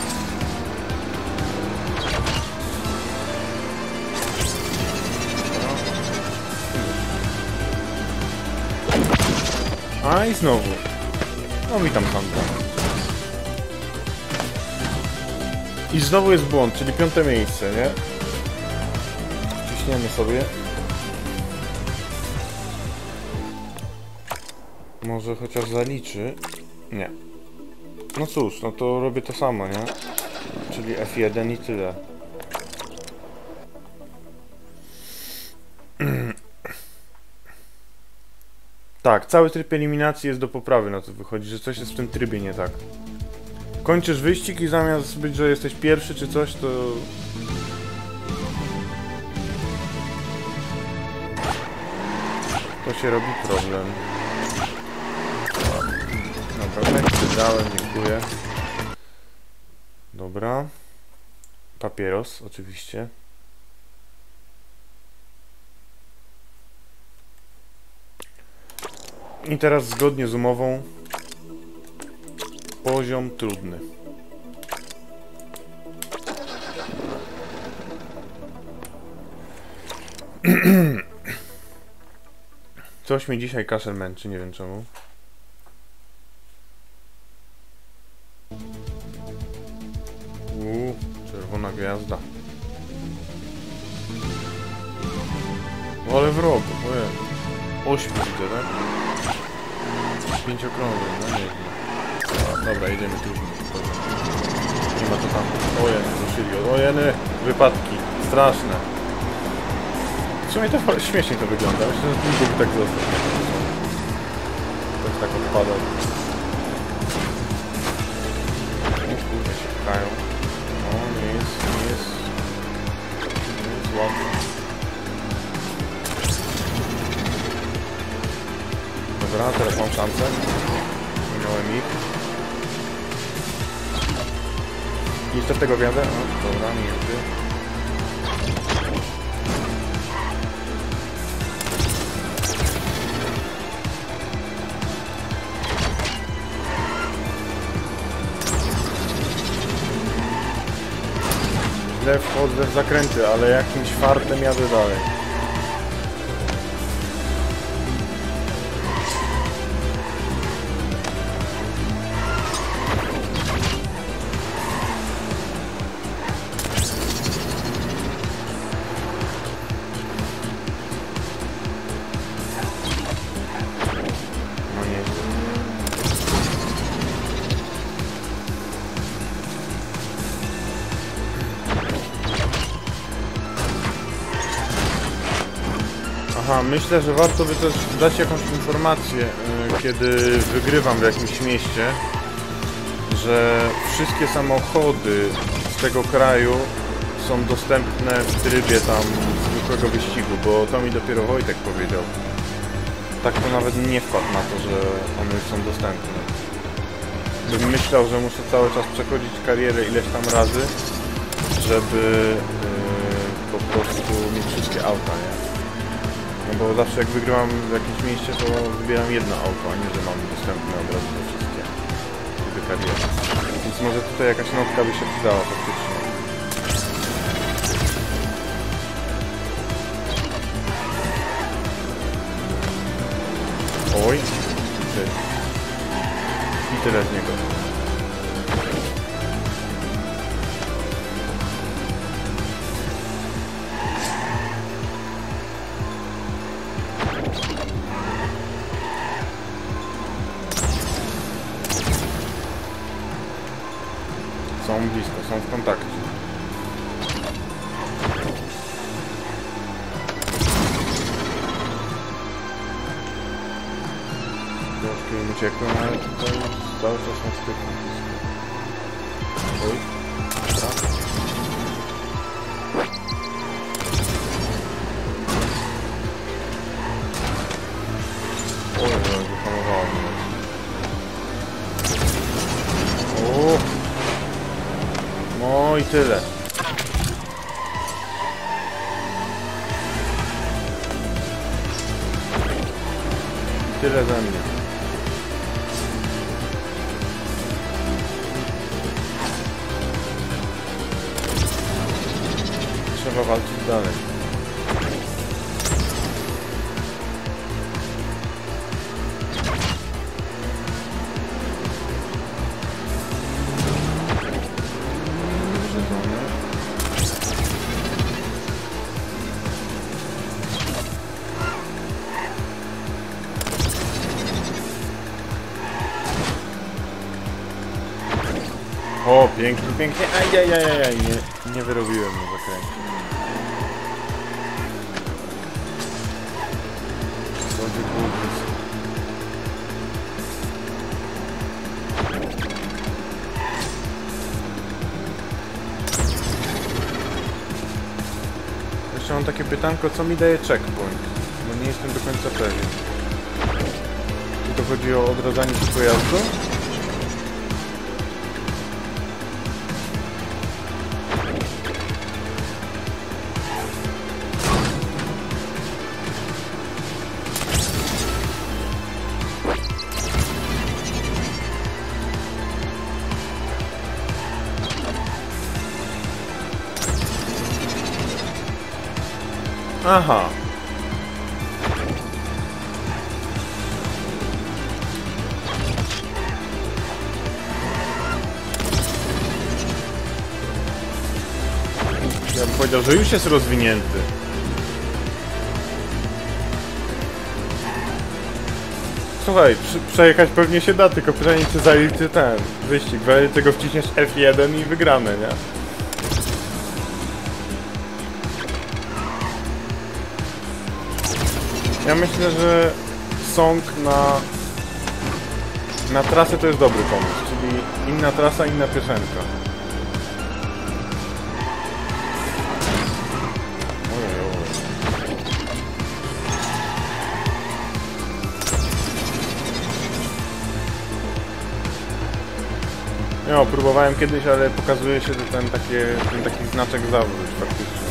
A i znowu. No witam Sandra. I znowu jest błąd, czyli 5. miejsce, nie? Ciśniemy sobie. Może chociaż zaliczy? Nie. No cóż, no to robię to samo, nie? Czyli F1 i tyle. Tak, cały tryb eliminacji jest do poprawy, na to wychodzi, że coś jest w tym trybie nie tak. Kończysz wyścig i zamiast być, że jesteś pierwszy czy coś, to... To się robi problem. Dobra, wygrałem, dziękuję. Dobra. Papieros, oczywiście. I teraz zgodnie z umową poziom trudny. Coś mi dzisiaj kaszel męczy, nie wiem czemu. Czerwona gwiazda. Ale wrogu, ojej. 8 widzę, tak? 5-okrągły, no nie wiem. Dobra, jedziemy tu. Nie ma to tam. Ojej, ruszyli. Ojeny, wypadki. Straszne. W sumie to śmiesznie to wygląda. Myślę, że nie mógłby tak zostać. Ktoś tak odpada. No kurde, się pchają. No, nie jest łatwo. Dobra, teraz mam szansę. Minąłem ich. Jeszcze tego wiadę? No, dobra, minuty. Źle wchodzę w zakręty, ale jakimś fartem jadę dalej. Aha, myślę, że warto by też dać jakąś informację, kiedy wygrywam w jakimś mieście, że wszystkie samochody z tego kraju są dostępne w trybie tam zwykłego wyścigu, bo to mi dopiero Wojtek powiedział. Tak to nawet nie wpadł na to, że one już są dostępne. Bym myślał, że muszę cały czas przechodzić karierę ileś tam razy, żeby po prostu mieć wszystkie auta, nie? No bo zawsze jak wygrywam w jakimś mieście, to wybieram jedno auto, a nie, że mam dostępne od razu do wszystkie typy kariery. Więc może tutaj jakaś notka by się przydała faktycznie. Oj, i tyle z niego. Są blisko, są w kontakcie. uciekłem, ale tutaj cały czas na styku. Oj, dobra. Oj, wyhamowałem mnie. O! No i tyle. Tyle ze mnie. Trzeba walczyć dalej. O, pięknie, pięknie. Ajajajajaj, nie wyrobiłem na zakręcie. Będzie było blisko. Jeszcze mam takie pytanko, co mi daje checkpoint? Bo nie jestem do końca pewien. Czy to chodzi o odradzanie się pojazdu? Aha. Ja bym powiedział, że już jest rozwinięty. Słuchaj, przejechać pewnie się da, tylko pytanie, czy zaliczy ten wyścig. W tego wciśniesz F1 i wygramy, nie? Ja myślę, że song na trasę to jest dobry pomysł, czyli inna trasa, inna piosenka. No, próbowałem kiedyś, ale pokazuje się, że ten taki znaczek zawróć faktycznie.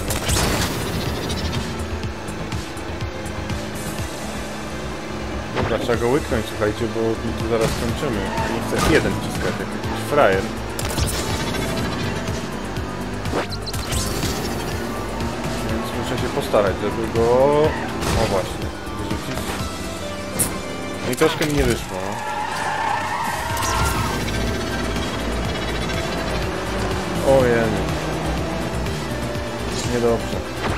Dobra, trzeba go łyknąć, słuchajcie, bo tu zaraz kończymy. Nie chcę jeden wciskać, jak jakiś frajer. Więc muszę się postarać, żeby go... O właśnie, wyrzucić. No i troszkę mi nie wyszło, no. Ojej. Niedobrze.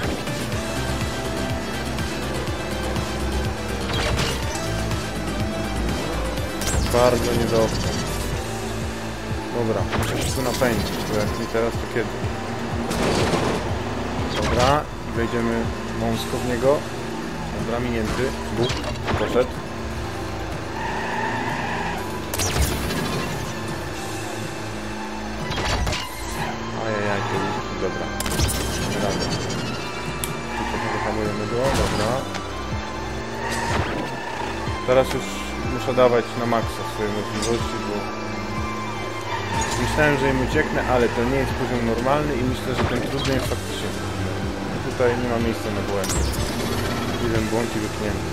Bardzo niedobrze. Dobra, muszę się tu napędzić, bo jak nie teraz, to kiedy? Dobra, wejdziemy wąsko w niego. Dobra, minięty. Bóg, poszedł. Ajajaj, dobra. Radę. Tutaj wyhamujemy go, dobra. Teraz już muszę dawać na maksa swoje możliwości, bo myślałem, że im ucieknę, ale to nie jest poziom normalny i myślę, że ten trudny jest faktycznie. Tutaj nie ma miejsca na błędy. Jeden błąd i wypchnięty.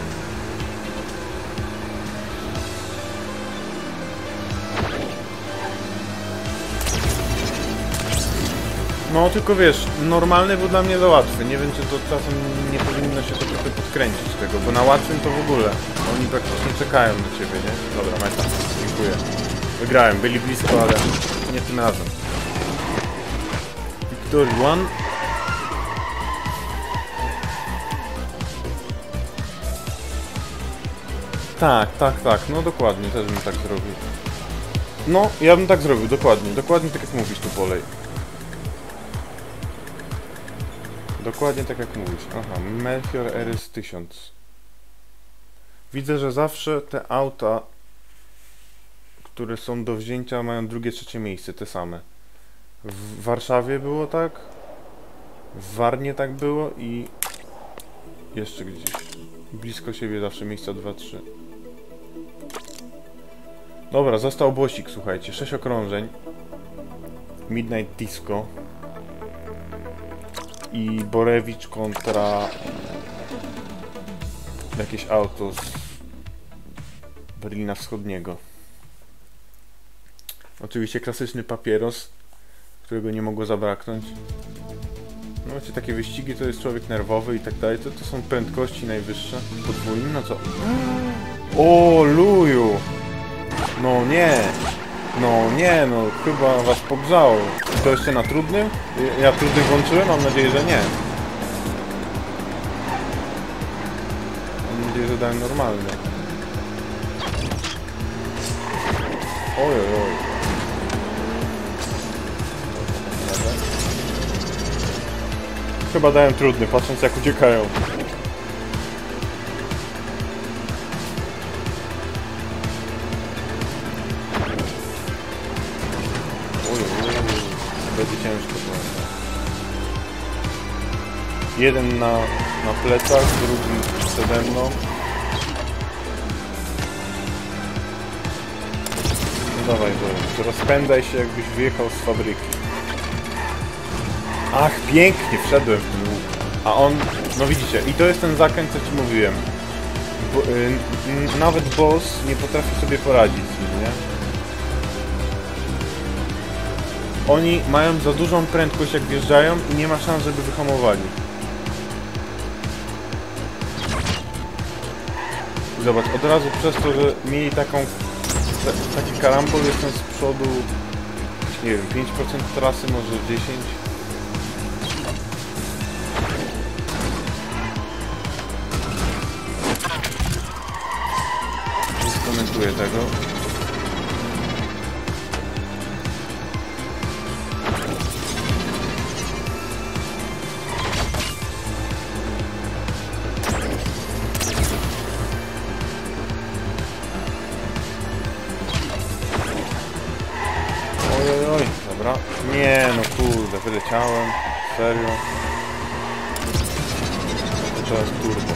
No tylko wiesz, normalny był dla mnie za łatwy. Nie wiem, czy to czasem nie powinno się to trochę podkręcić tego, bo na łatwym to w ogóle. Oni praktycznie czekają na ciebie, nie? Dobra, meta. Dziękuję. Wygrałem, byli blisko, ale nie tym razem. Victory 1. Tak, no dokładnie, też bym tak zrobił. No, ja bym tak zrobił, dokładnie tak jak mówisz tu polej. Dokładnie tak jak mówisz. Aha, Melchior RS 1000. Widzę, że zawsze te auta które są do wzięcia, mają drugie, trzecie miejsce, te same. W Warszawie było tak, w Warnie tak było i jeszcze gdzieś. Blisko siebie zawsze miejsca 2-3. Dobra, został bossik, słuchajcie. 6 okrążeń. Midnight Disco. I Borewicz kontra jakieś auto z Berlina Wschodniego. Oczywiście klasyczny papieros, którego nie mogło zabraknąć. No wiecie, takie wyścigi to jest człowiek nerwowy i tak dalej. To są prędkości najwyższe. Podwójne, no co? O, luju! No nie! No nie, no chyba was pogrzało. To jeszcze na trudnym? Ja trudny włączyłem? Mam nadzieję, że nie. Mam nadzieję, że dałem normalny. Oj, oj, oj. Chyba dałem trudny, patrząc jak uciekają. Będzie ciężko. Jeden na plecach, drugi przede mną. No dawaj, rozpędzaj się, jakbyś wyjechał z fabryki. Ach, pięknie, wszedłem w ten łuk. A on, no widzicie, i to jest ten zakręt, co ci mówiłem. Nawet boss nie potrafi sobie poradzić z nim, nie? Oni mają za dużą prędkość, jak wjeżdżają i nie ma szans, żeby wyhamowali. Zobacz, od razu przez to, że mieli taki karambol, jestem z przodu, nie wiem, 5% trasy, może 10%. Nie skomentuję tego. Oj, dobra. Nie, no kurde, wyleciałem. Serio. To jest turbo.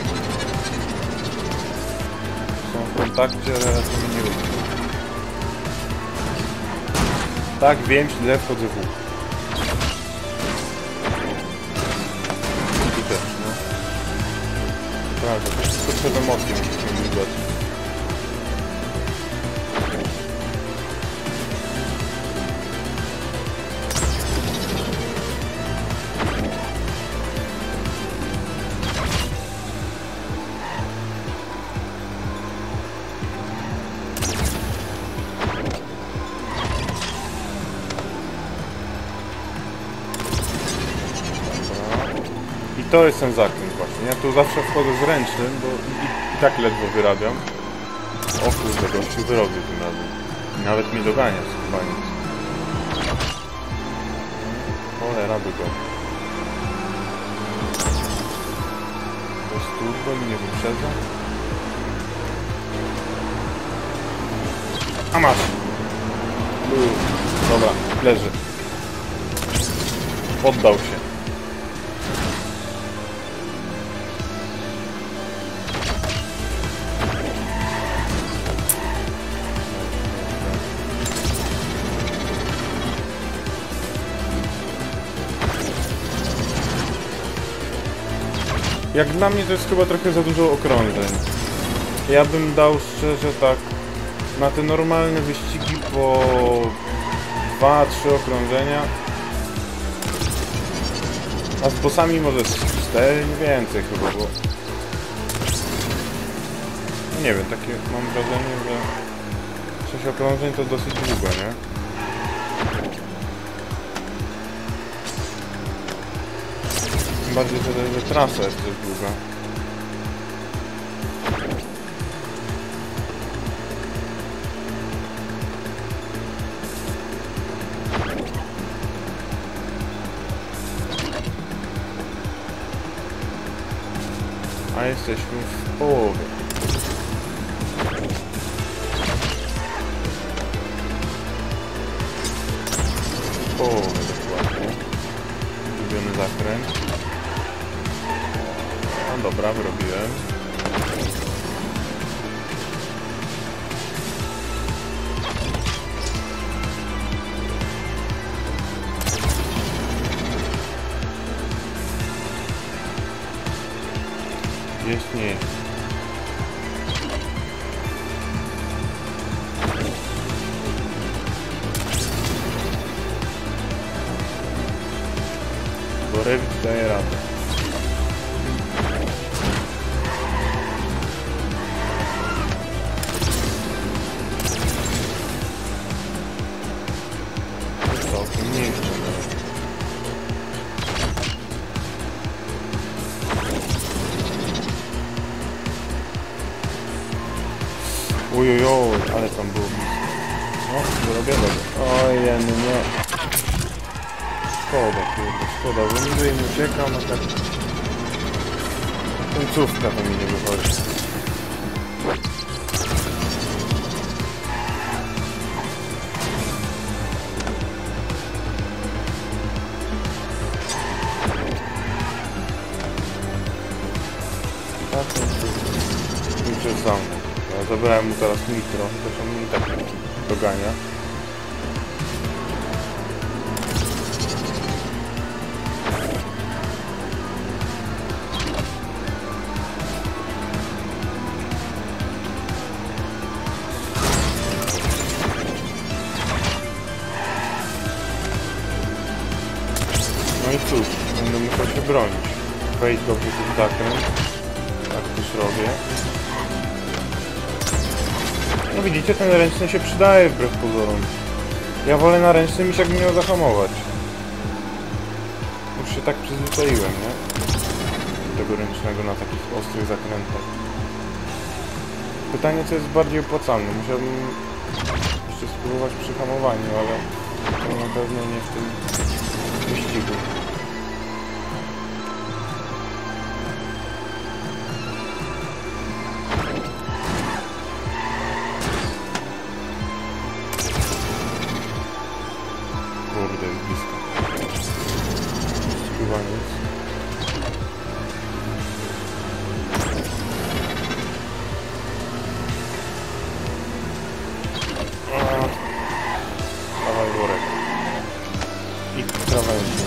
Są w kontakcie, ale to mnie nie lubię. Tak, wiem, źle wchodzę w łuk. Tu też, no. Prawda, to wszystko przed emocją musimy wybrać. To jest ten zakręt właśnie. Ja tu zawsze wchodzę z ręcznym, bo i tak ledwo wyrabiam. O kurde, gościu wyrobię tym razem. Nawet mnie doganiasz, chyba nic. Cholera by go. To jest turbo i mnie wyprzedza. A masz! Dobra, leży. Poddał się. Jak dla mnie to jest chyba trochę za dużo okrążeń. Ja bym dał szczerze tak na te normalne wyścigi po 2-3 okrążenia. A z bossami może 4, nie więcej chyba, bo... Nie wiem, takie mam wrażenie, że 6 okrążeń to dosyć długo, nie? Tym bardziej, że trasa jest też długa. A jesteśmy w połowie. zrobiony zakręt. No dobra, wyrobiłem. Jest, nie jest. Bo Revit daje radę. Całkiem nieźle. Ojojoj, ale tam było blisko. No, zrobione. Oj, nie. Szkoda, kurde, szkoda, bo niby im uciekam, a tak... Końcówka to mi nie wychodzi. Tak, no, już jest sam. Ja zabrałem mu teraz nitro, chociaż on mnie i tak dogania. No i cóż, będę musiał się bronić. Wejdź dobrze w zakręt. Tak też robię. No widzicie, ten ręczny się przydaje wbrew pozorom. Ja wolę na ręcznym niż jakbym miał zahamować. Już się tak przyzwyczaiłem, nie? Do tego ręcznego na takich ostrych zakrętach. Pytanie, co jest bardziej opłacalne. Musiałbym jeszcze spróbować przy hamowaniu, ale to na pewno nie w tym wyścigu. Kurde, jest blisko. Chyba nic. Dawaj worek. I krawędzi.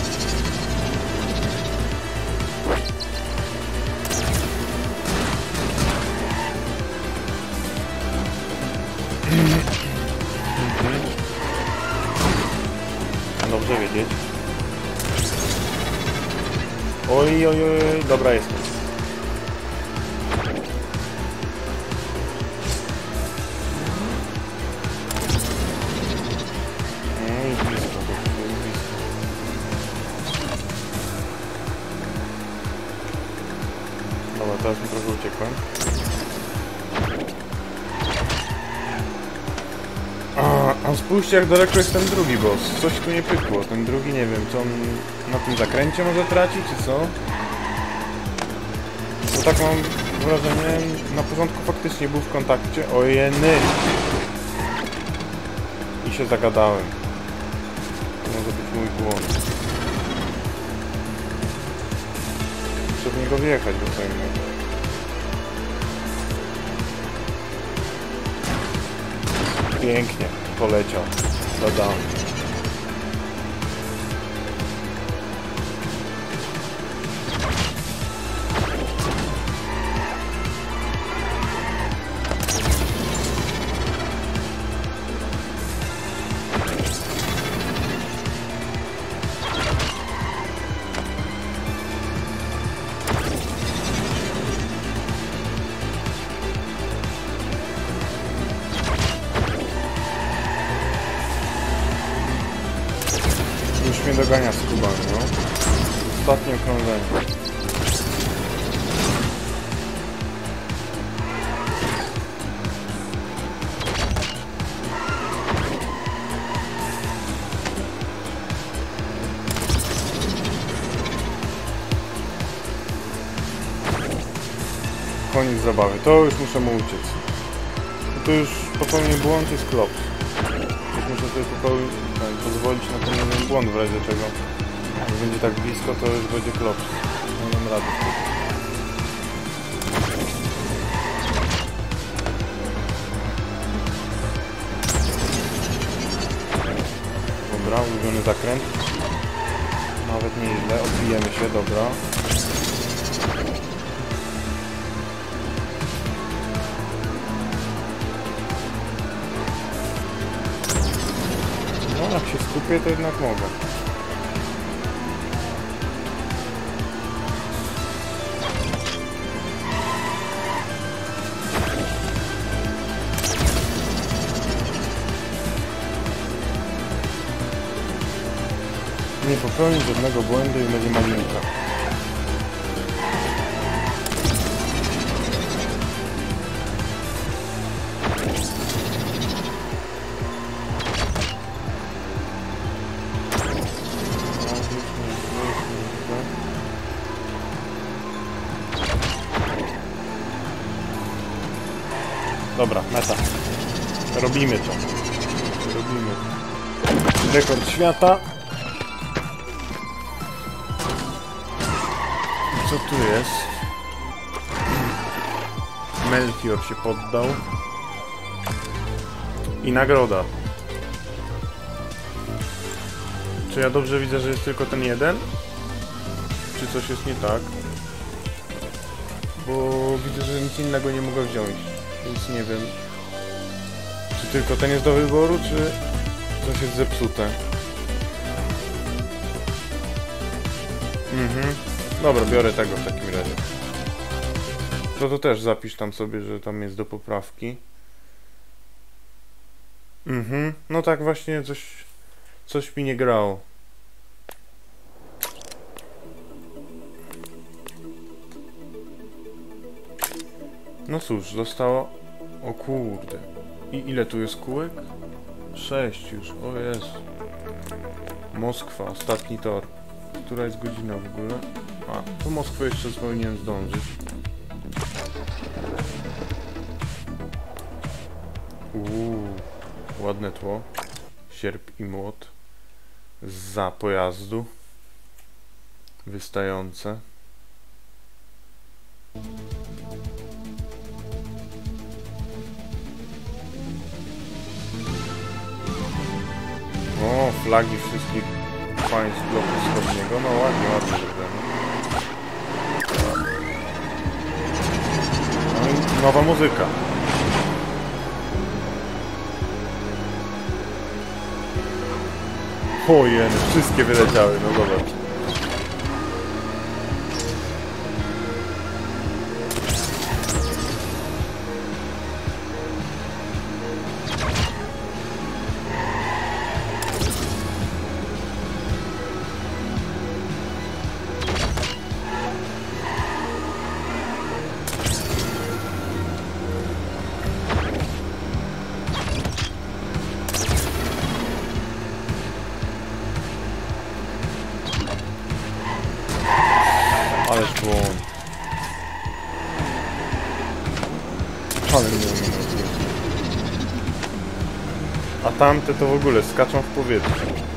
Dobrze wiedzieć. Oj, dobra jest. Jest blisko, jest blisko. Dobra, teraz mi trochę uciekłem. A spójrzcie, jak daleko jest ten drugi boss. Coś tu nie pykło. Ten drugi, nie wiem, co on na tym zakręcie może traci, czy co? Bo tak mam wrażenie, na początku faktycznie był w kontakcie. Ojeny! I się zagadałem. To może być mój błąd. Muszę w niego wjechać, bo co innego. Pięknie, poleciał. Dodam. Już mnie dogania skubany, no. Ostatnie okrążenie. Koniec zabawy. To już muszę mu uciec. To już popełnię błąd, jest klops. Muszę sobie pozwolić na ten jeden błąd w razie czego. Jak będzie tak blisko, to już będzie klops. Nie mam rady. Dobra, ulubiony zakręt. Nawet nieźle, odbijemy się, dobra. No, jak się skupię, to jednak mogę. Nie popełnić żadnego błędu i będzie malinka. Dobra, meta. Robimy to. Robimy. Rekord świata. Co tu jest? Melchior się poddał. I nagroda. Czy ja dobrze widzę, że jest tylko ten jeden? Czy coś jest nie tak? Bo widzę, że nic innego nie mogę wziąć. Więc nie wiem. Czy tylko ten jest do wyboru, czy coś jest zepsute? Dobra, biorę tego w takim razie. To też zapisz tam sobie, że tam jest do poprawki. No tak właśnie coś mi nie grało. No cóż, zostało... O kurde. I ile tu jest kółek? 6 już, o Jezu. Moskwa, ostatni tor. Która jest godzina w ogóle? A, to Moskwę jeszcze powinienem zdążyć. Ładne tło. Sierp i młot. Zza pojazdu. Wystające. O, flagi wszystkich państw bloku wschodniego. No ładnie zrobione. No i nowa muzyka. Ojej, wszystkie wyleciały, no zobacz. Ależ błąd. Ale nie umiem. A tamte to w ogóle skaczą w powietrzu.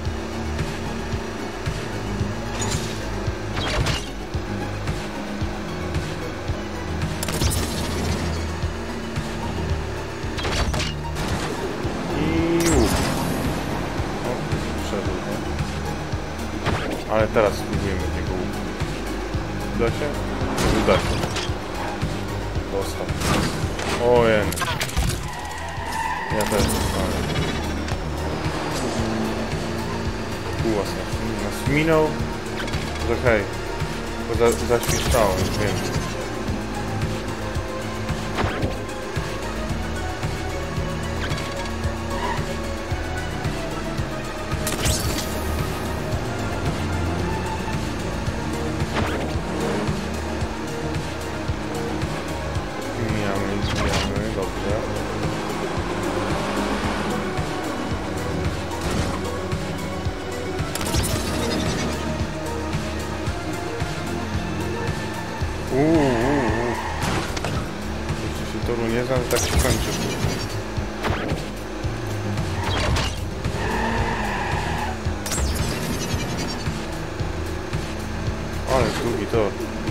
I łuk. O, wszedł, no. Ale teraz spróbujemy tego łuku. Uda się? Uda się. Dostał. Ojej. Ja też dostanę. Kułas nas minął. Że hej. Bo zaświszczało, już wiem. Mijamy, dobrze. Jeszcze się toru nie znam, tak się kończy. Ale długi tor.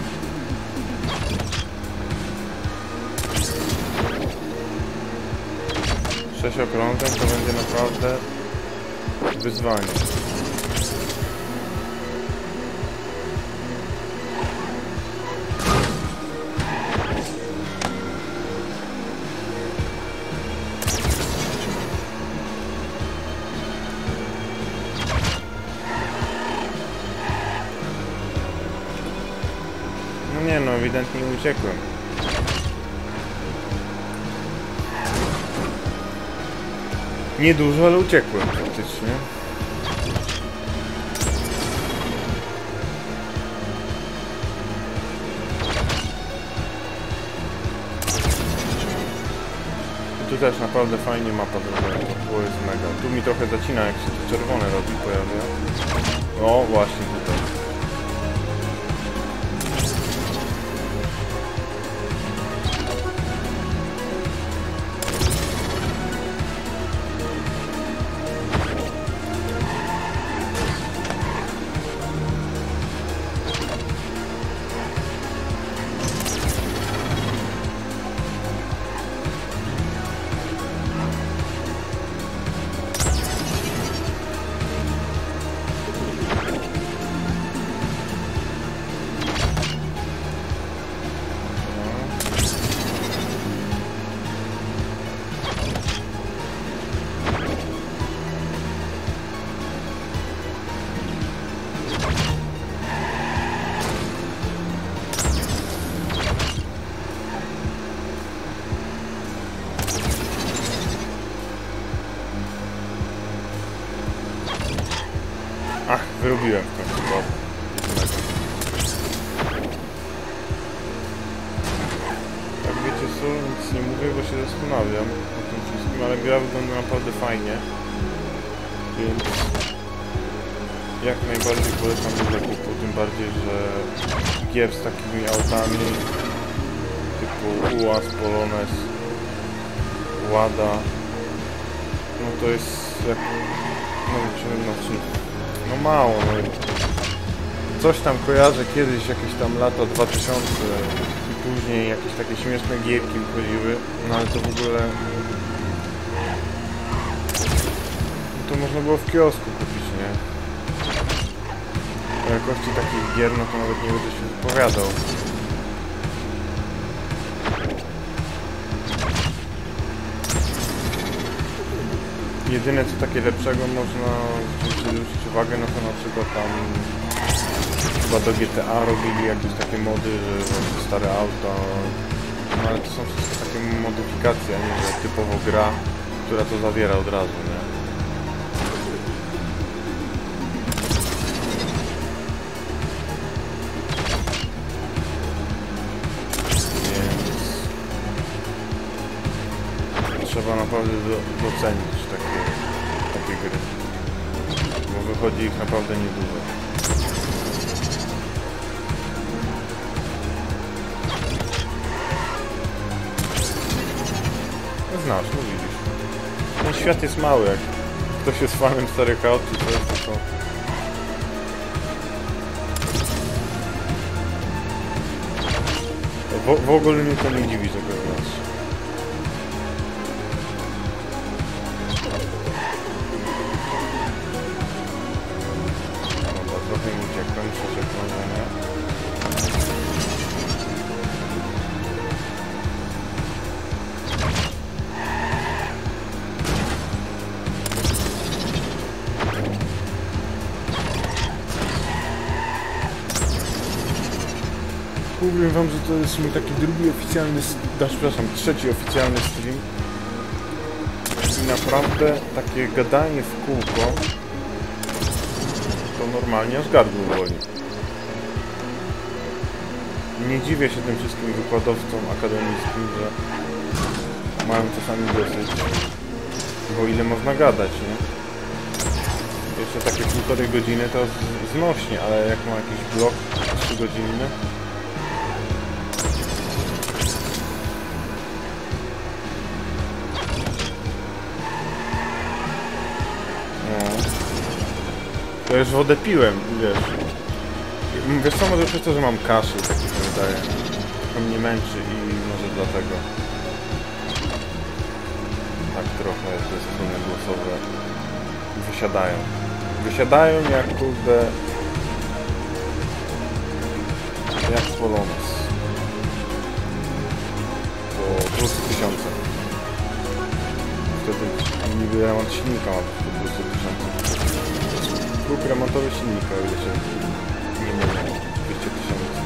Sześć okrążeń to będzie naprawdę wyzwanie. No nie no, ewidentnie uciekłem. Niedużo, ale uciekłem faktycznie. Tu też naprawdę fajnie mapa zrobiona, to jest mega. Tu mi trochę zacina, jak się to czerwone robi, pojawia. O, właśnie tutaj. Ach, wyrobiłem w końcu to. Jak wiecie co, nic nie mówię, bo się zastanawiam o tym wszystkim, ale gra wygląda naprawdę fajnie. Więc jak najbardziej polecam do zakupu, tym bardziej, że gier z takimi autami typu UAZ, Polones, Łada, no to jest jak, no mało, no. Coś tam kojarzę kiedyś, jakieś tam lata 2000 i później jakieś takie śmieszne gierki wychodziły, no ale to w ogóle... No to można było w kiosku kupić, nie? O jakości takich gier, no to nawet nie będę się wypowiadał. Jedyne co takie lepszego można zwrócić uwagę, no to na przykład tam chyba do GTA robili jakieś takie mody, że stare auta, no ale to są wszystko takie modyfikacje, nie, że typowo gra, która to zawiera od razu, nie? Więc trzeba naprawdę docenić takie gry, bo wychodzi ich naprawdę niedużo. Znasz, no widzisz. Ten świat jest mały, jak ktoś jest fanem starych aut, to jest to... W ogóle mnie to nie dziwi, że go znasz. Dobra, trochę mi uciekłem, muszę krążenia. Powiem wam, że to jest mój taki drugi oficjalny, przepraszam, trzeci oficjalny stream. I naprawdę takie gadanie w kółko to normalnie aż gardło boli. Nie dziwię się tym wszystkim wykładowcom akademickim, że mają czasami dosyć, bo ile można gadać, nie? Jeszcze takie 1,5 godziny to znośnie, ale jak ma jakiś blok 3-godzinny, to już wodę piłem, wiesz. Wiesz co, może przez to, że mam kaszel, tak mi się wydaje. To mnie męczy i może dlatego. Tak trochę te struny głosowe wysiadają. Wysiadają jak kurde... jak Polonez. Po 200 000. Wtedy niby remont silnika ma po 200 000. Próg remontowy silnika, o ile się nie mylę. 200 000.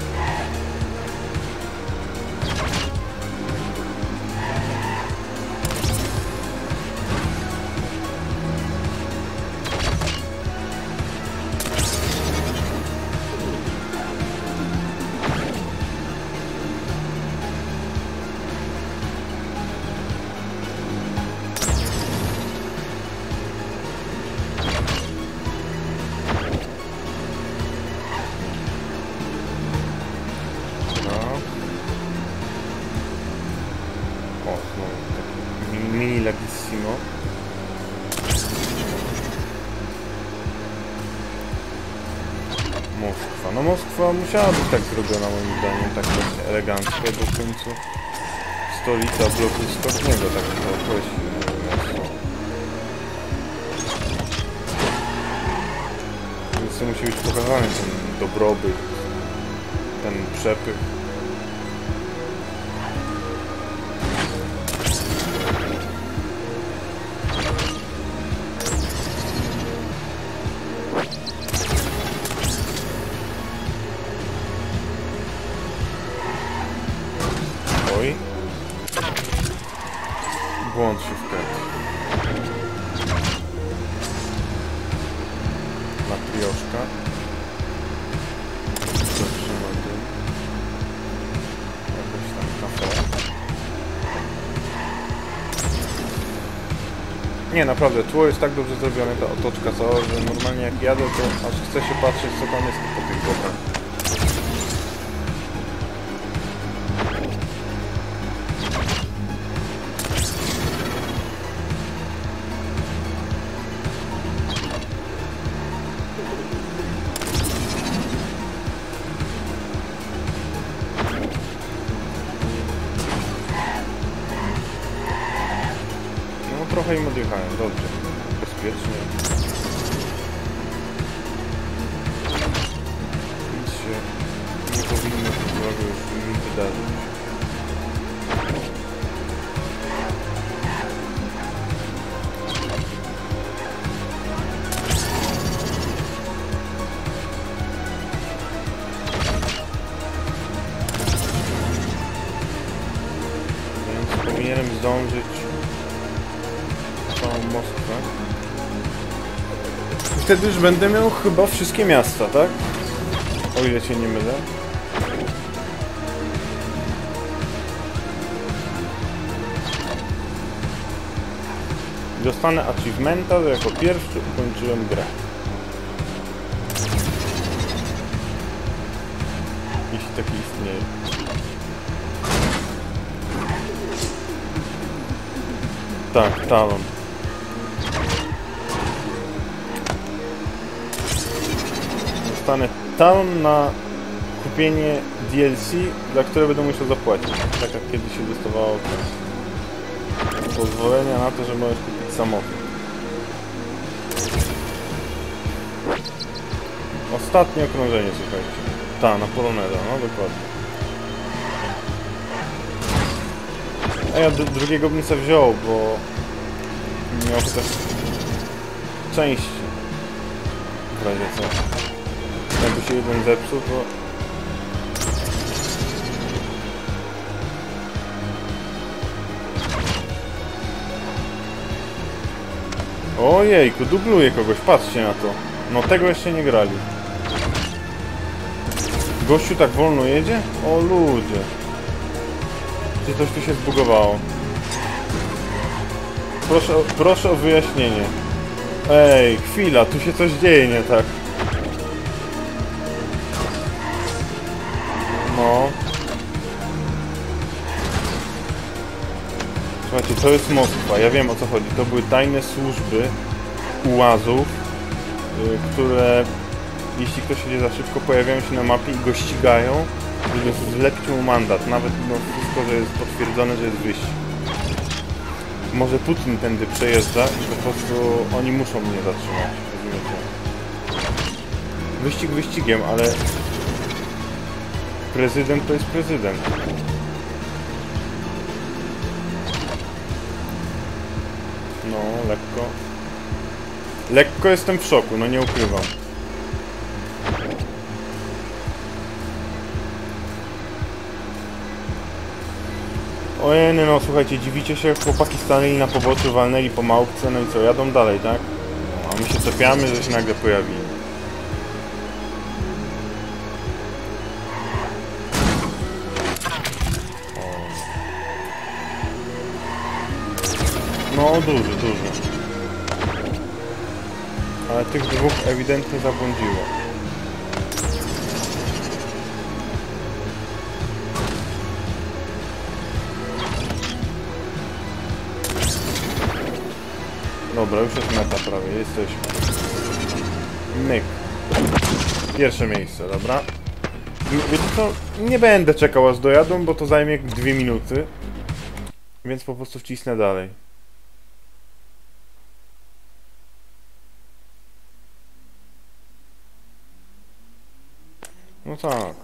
Mini Lagissimo. Moskwa. No Moskwa musiała być tak zrobiona moim zdaniem, tak właśnie elegancko, bo w końcu stolica bloku wschodniego, tak to określi miasto. Więc to musi być pokazany ten dobrobyt, ten przepych. Błąd się wkręcił. Matrioszka. Zatrzymaj tym. Jakoś tam kafe. Nie, naprawdę, tło jest tak dobrze zrobione, ta otoczka cała, że normalnie jak jadę, to aż chce się patrzeć, co tam jest po tych bokach. Trochę im odjechałem, dobrze, bezpiecznie. Nic się nie powinno złego już mi wydarzyć. Więc powinienem zdążyć Moskwę. I wtedy już będę miał chyba wszystkie miasta, tak? O ile się nie mylę. Dostanę achievementa, że jako pierwszy ukończyłem grę. Jeśli taki istnieje. Tak, talon. Dostanę talon na kupienie DLC, za które będę musiał zapłacić. Tak jak kiedyś się dostawało pozwolenia na to, że możesz kupić samochód. Ostatnie okrążenie, słuchajcie. Ta, na Poloneza, no dokładnie. A ja drugiego bym sobie wziął, bo miał chociaż części. W razie co. Jakby się jeden zepsuł, to... Ojejku, dubluje kogoś, patrzcie na to. No tego jeszcze nie grali. Gościu tak wolno jedzie? O ludzie. Czy coś tu się zbugowało? Proszę o wyjaśnienie. Ej, chwila, tu się coś dzieje nie tak. No. Słuchajcie, to jest Moskwa, ja wiem o co chodzi. To były tajne służby ułazów, które jeśli ktoś idzie za szybko, pojawiają się na mapie i go ścigają, żeby zlepić mu mandat. Nawet no wszystko, że jest potwierdzone, że jest wyścig. Może Putin tędy przejeżdża i po prostu oni muszą mnie zatrzymać, rozumiecie? Wyścig wyścigiem, ale prezydent to jest prezydent. No, lekko. Lekko jestem w szoku, no nie ukrywam. Ojej, no słuchajcie, dziwicie się, chłopaki stanęli na poboczu, walnęli po małpce, no i co, jadą dalej, tak? No, a my się czepiamy, że się nagle pojawi. No, duży. Ale tych dwóch ewidentnie zabłądziło. Dobra, już jest meta prawie, jesteśmy. Myk. Pierwsze miejsce, dobra. Wiecie co? Nie będę czekał aż dojadą, bo to zajmie 2 minuty. Więc po prostu wcisnę dalej. No tak.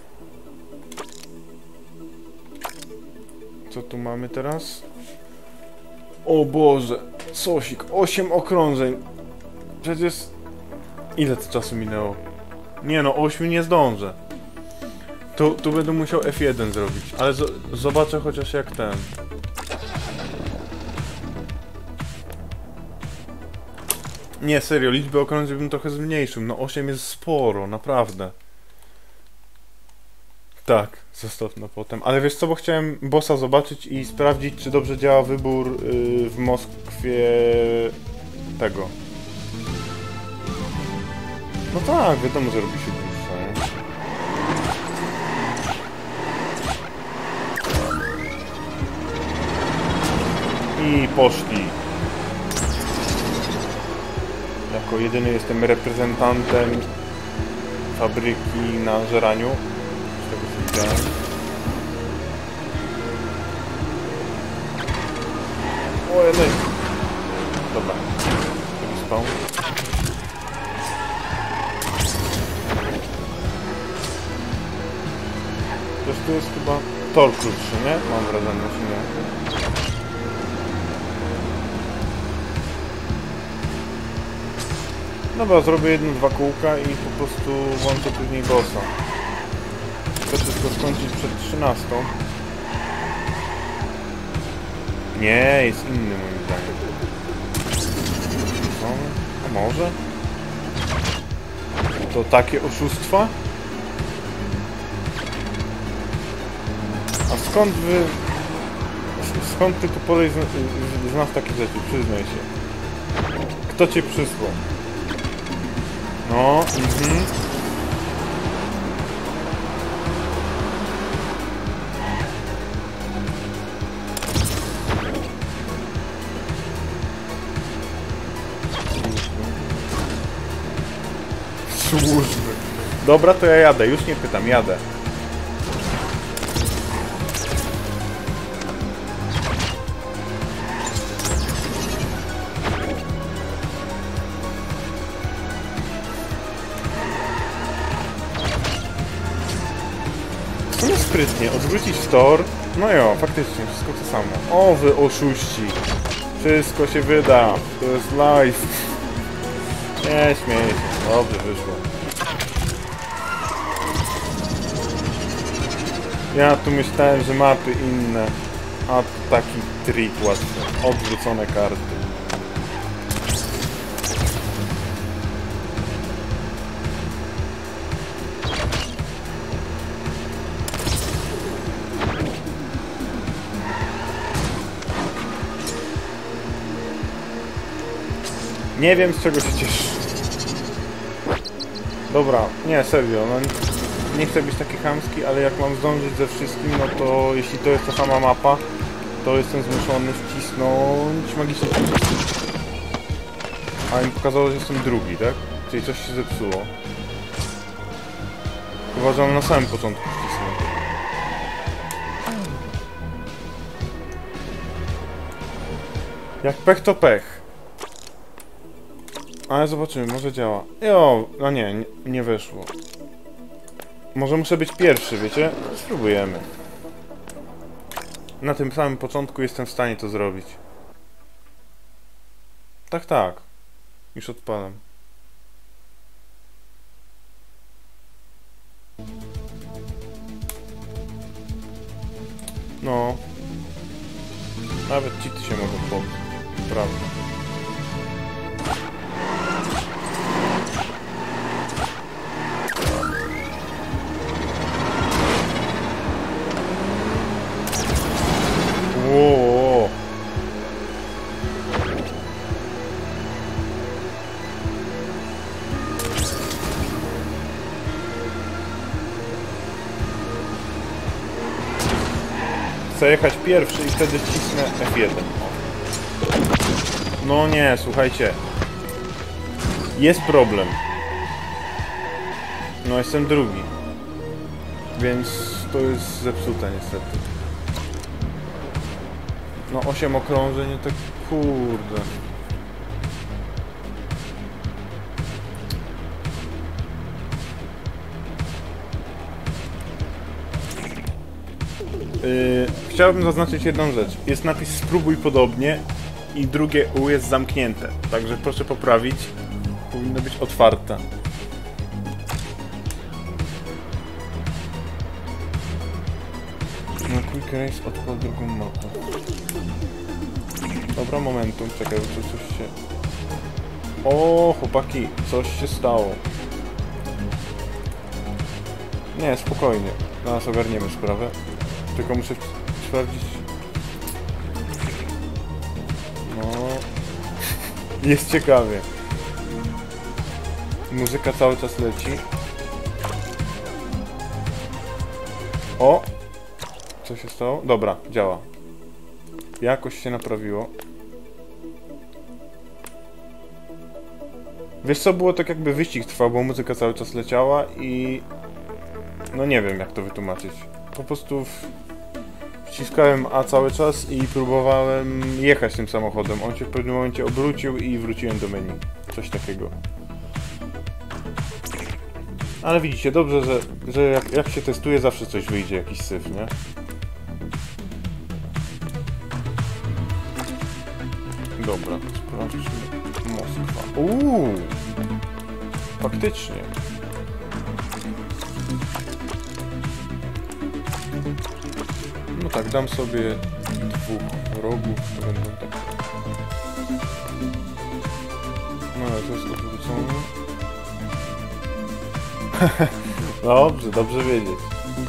Co tu mamy teraz? O Boże, sosik, 8 okrążeń. Przecież... Ile to czasu minęło? Nie no, 8 nie zdążę. Tu będę musiał F1 zrobić, ale zobaczę chociaż jak ten. Nie, serio, liczbę okrążeń bym trochę zmniejszył. No 8 jest sporo, naprawdę. Tak, zostaw na potem. Ale wiesz co, bo chciałem bossa zobaczyć i sprawdzić, czy dobrze działa wybór w Moskwie tego. No tak, wiadomo, że robi się dłuższa, nie? I poszli. Jako jedyny jestem reprezentantem fabryki na żeraniu. Z tego co widziałem. O, jednej. Dobra. Taki spawn. Też to jest chyba tor krótszy, nie? Mam wrażenie, czy nie? Dobra, zrobię 1-2 kółka i po prostu włączę później bossa. Chcę wszystko skończyć przed 13. Nie, jest inny moim zdaniem. Co? A może? To takie oszustwa? A skąd wy... Skąd ty tu podejść z nas takie rzeczy? Przyznaj się. Kto cię przysłał? No, Służby. Dobra, to ja jadę, już nie pytam, jadę. No sprytnie, odwrócić w tor. No jo, faktycznie, wszystko to samo. O, wy oszuści. Wszystko się wyda. To jest live. Nie, śmieję się. Dobrze wyszło. Ja tu myślałem, że mapy inne. A to taki trik łatwy. Odwrócone karty. Nie wiem, z czego się cieszę. Dobra, nie, serio, no nie chcę być taki chamski, ale jak mam zdążyć ze wszystkim, no to jeśli to jest ta sama mapa, to jestem zmuszony wcisnąć magiczny przycisk. A mi pokazało, że jestem drugi, tak? Czyli coś się zepsuło. Uważam, na samym początku wcisnę. Jak pech to pech. Ale zobaczymy, może działa. Jo, no nie weszło. Może muszę być pierwszy, wiecie? Spróbujemy. Na tym samym początku jestem w stanie to zrobić. Tak. Już odpalam. No. Nawet cheaty się mogą popsuć. Prawda. Wow. Chcę jechać pierwszy i wtedy wcisnę F1. No nie, słuchajcie. Jest problem. No jestem drugi. Więc to jest zepsute niestety. No 8 okrążeń, tak kurde. Chciałbym zaznaczyć jedną rzecz. Jest napis spróbuj podobnie i drugie U jest zamknięte. Także proszę poprawić. Powinno być otwarte. No Quick Race odpal drugą mapę. Dobra, momentum, czekaj, bo tu coś się... O, chłopaki, coś się stało. Nie, spokojnie. Zaraz ogarniemy sprawę. Tylko muszę sprawdzić... No... Jest ciekawie. Muzyka cały czas leci. O! Co się stało? Dobra, działa. Jakoś się naprawiło. Wiesz co, było tak jakby wyścig trwał, bo muzyka cały czas leciała i... No nie wiem jak to wytłumaczyć. Po prostu wciskałem A cały czas i próbowałem jechać tym samochodem. On się w pewnym momencie obrócił i wróciłem do menu. Coś takiego. Ale widzicie, dobrze, że jak się testuje, zawsze coś wyjdzie, jakiś syf, nie? Dobra, sprawdźmy. Moskwa. Faktycznie. No tak, dam sobie dwóch wrogów, to będą tak. No ale to jest odwrócone. Dobrze, dobrze wiedzieć.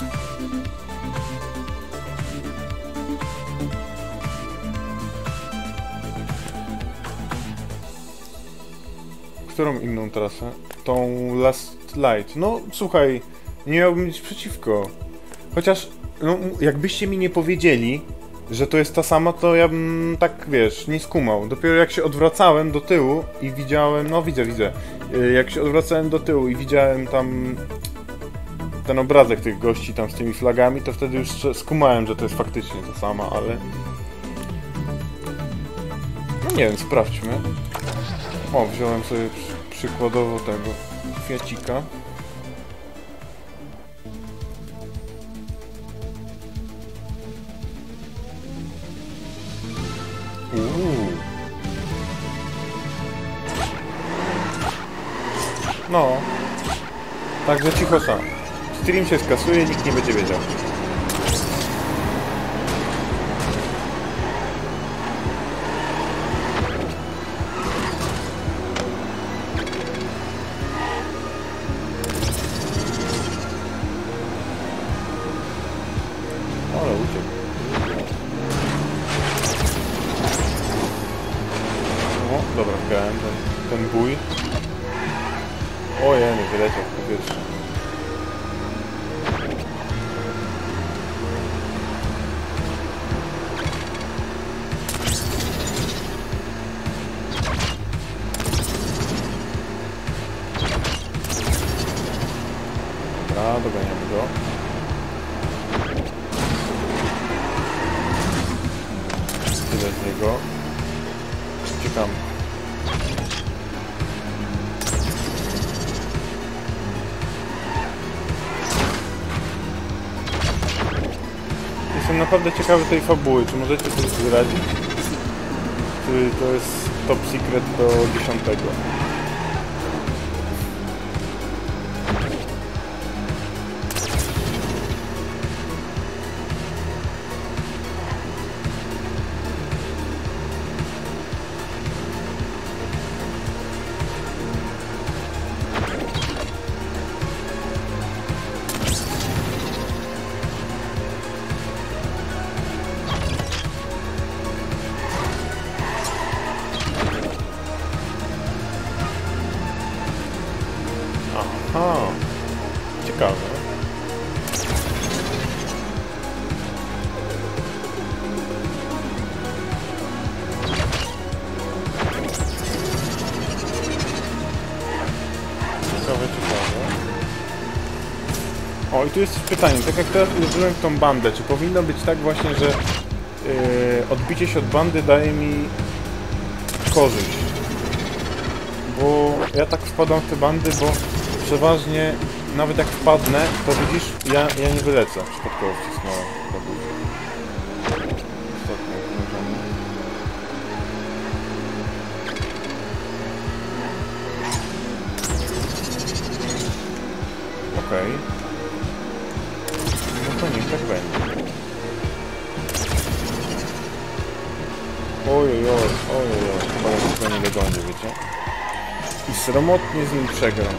Którą inną trasę? Tą Last Light. No słuchaj, nie miałbym nic przeciwko. Chociaż, no jakbyście mi nie powiedzieli, że to jest ta sama, to ja bym tak, wiesz, nie skumał. Dopiero jak się odwracałem do tyłu i widziałem, no widzę. Jak się odwracałem do tyłu i widziałem tam ten obrazek tych gości tam z tymi flagami, to wtedy już skumałem, że to jest faktycznie to sama, ale... No nie wiem, sprawdźmy. O, wziąłem sobie przykładowo tego Fiacika. No. Także cicho sam. Stream się skasuje, nikt nie będzie wiedział. Ale uciekł. No, dobra, wgrałem ten bój. Ojej, nie wyleciał w powietrze. Dobra, doganiamy go. Tyle z niego. Uciekamy. Jestem naprawdę ciekawy tej fabuły. Czy możecie sobie zdradzić? Czy to jest top secret do 10? Aha, ciekawe. Ciekawe. O, i tu jest pytanie, tak jak teraz użyłem w tą bandę, czy powinno być tak właśnie, że odbicie się od bandy daje mi korzyść? Bo ja tak wpadam w te bandy, bo przeważnie, nawet jak wpadnę, to widzisz, ja nie wylecę. Przypadkowo wcisnąłem. Ostatnie ukrążenie. Okej. No to niech tak będzie. Ojojoj. Chyba ja go nie dogonię, wiecie? I sromotnie z nim przegram.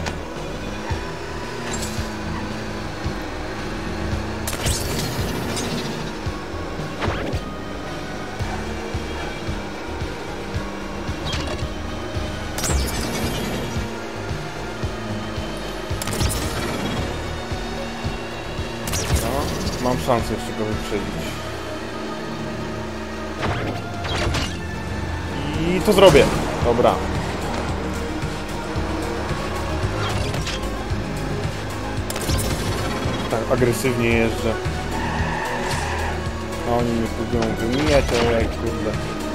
No, mam szansę jeszcze go wyprzedzić. I to zrobię. Dobra. Tak agresywnie jeżdżę. A oni mnie próbują wymijać, ale jak kurde.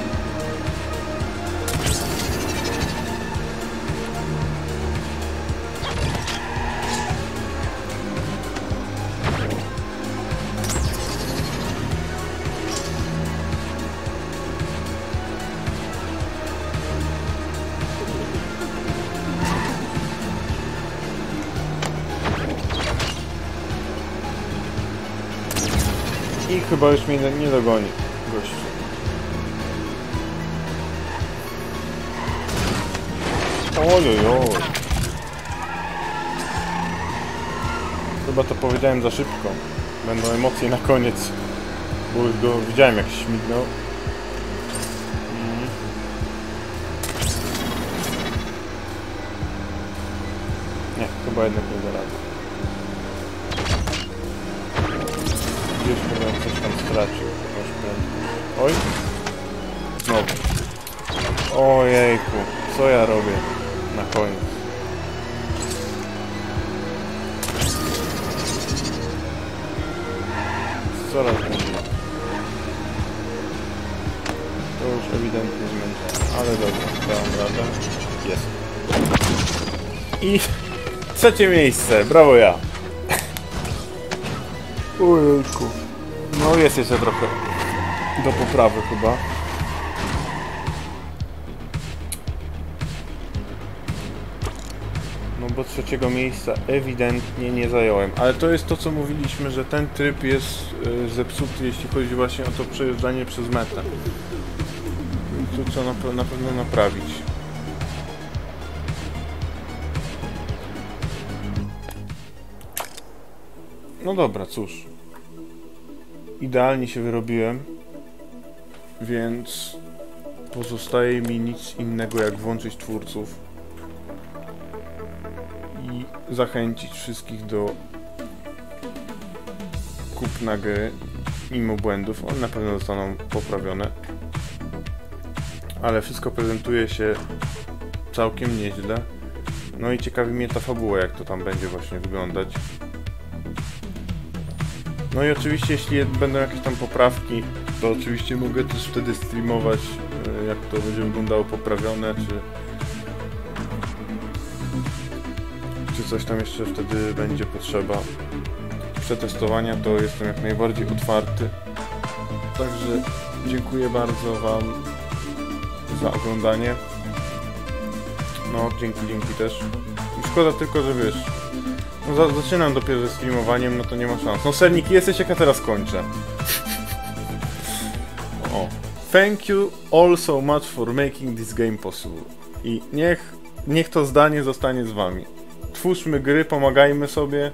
I chyba już mnie nie dogoni gościu. Ojojoj. Chyba to powiedziałem za szybko. Będą emocje na koniec. Bo już go widziałem jak śmignął. Nie, chyba jednak nie da rady. Już chyba coś tam stracił. Oj. Znowu. Ojejku. Co ja robię? Na koniec. Coraz mniej. To już ewidentnie zmęczone. Ale dobra, dałem radę. Jest. I trzecie miejsce. Brawo ja. Ojejku. No jest jeszcze trochę do poprawy chyba. No bo trzeciego miejsca ewidentnie nie zająłem. Ale to jest to, co mówiliśmy, że ten tryb jest zepsuty, jeśli chodzi właśnie o to przejeżdżanie przez metę. I tu trzeba na pewno naprawić. No dobra, cóż. Idealnie się wyrobiłem, więc pozostaje mi nic innego jak włączyć twórców i zachęcić wszystkich do kupna gry mimo błędów. One na pewno zostaną poprawione, ale wszystko prezentuje się całkiem nieźle. No i ciekawi mnie ta fabuła, jak to tam będzie właśnie wyglądać. No i oczywiście jeśli będą jakieś tam poprawki, to oczywiście mogę też wtedy streamować, jak to będzie wyglądało poprawione, czy coś tam jeszcze wtedy będzie potrzeba przetestowania, to jestem jak najbardziej otwarty. Także dziękuję bardzo Wam za oglądanie. No, dzięki też. Szkoda tylko, że wiesz, no zaczynam dopiero ze streamowaniem, no to nie ma szans. No Sernik, jesteś jak ja teraz kończę. O. Thank you all so much for making this game possible. I niech to zdanie zostanie z Wami. Twórzmy gry, pomagajmy sobie,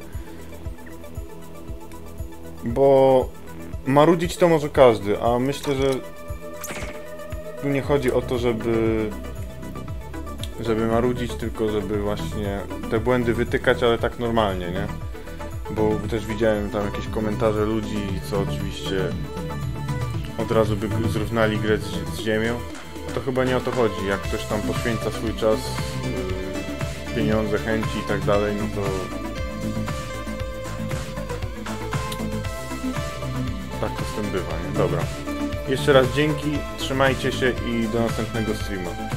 bo marudzić to może każdy, a myślę, że tu nie chodzi o to, żeby marudzić, tylko żeby właśnie te błędy wytykać, ale tak normalnie, nie? Bo też widziałem tam jakieś komentarze ludzi, co oczywiście od razu by zrównali grę z ziemią. A to chyba nie o to chodzi. Jak ktoś tam poświęca swój czas, pieniądze, chęci i tak dalej, no to tak to z tym bywa, nie? Dobra. Jeszcze raz dzięki, trzymajcie się i do następnego streama.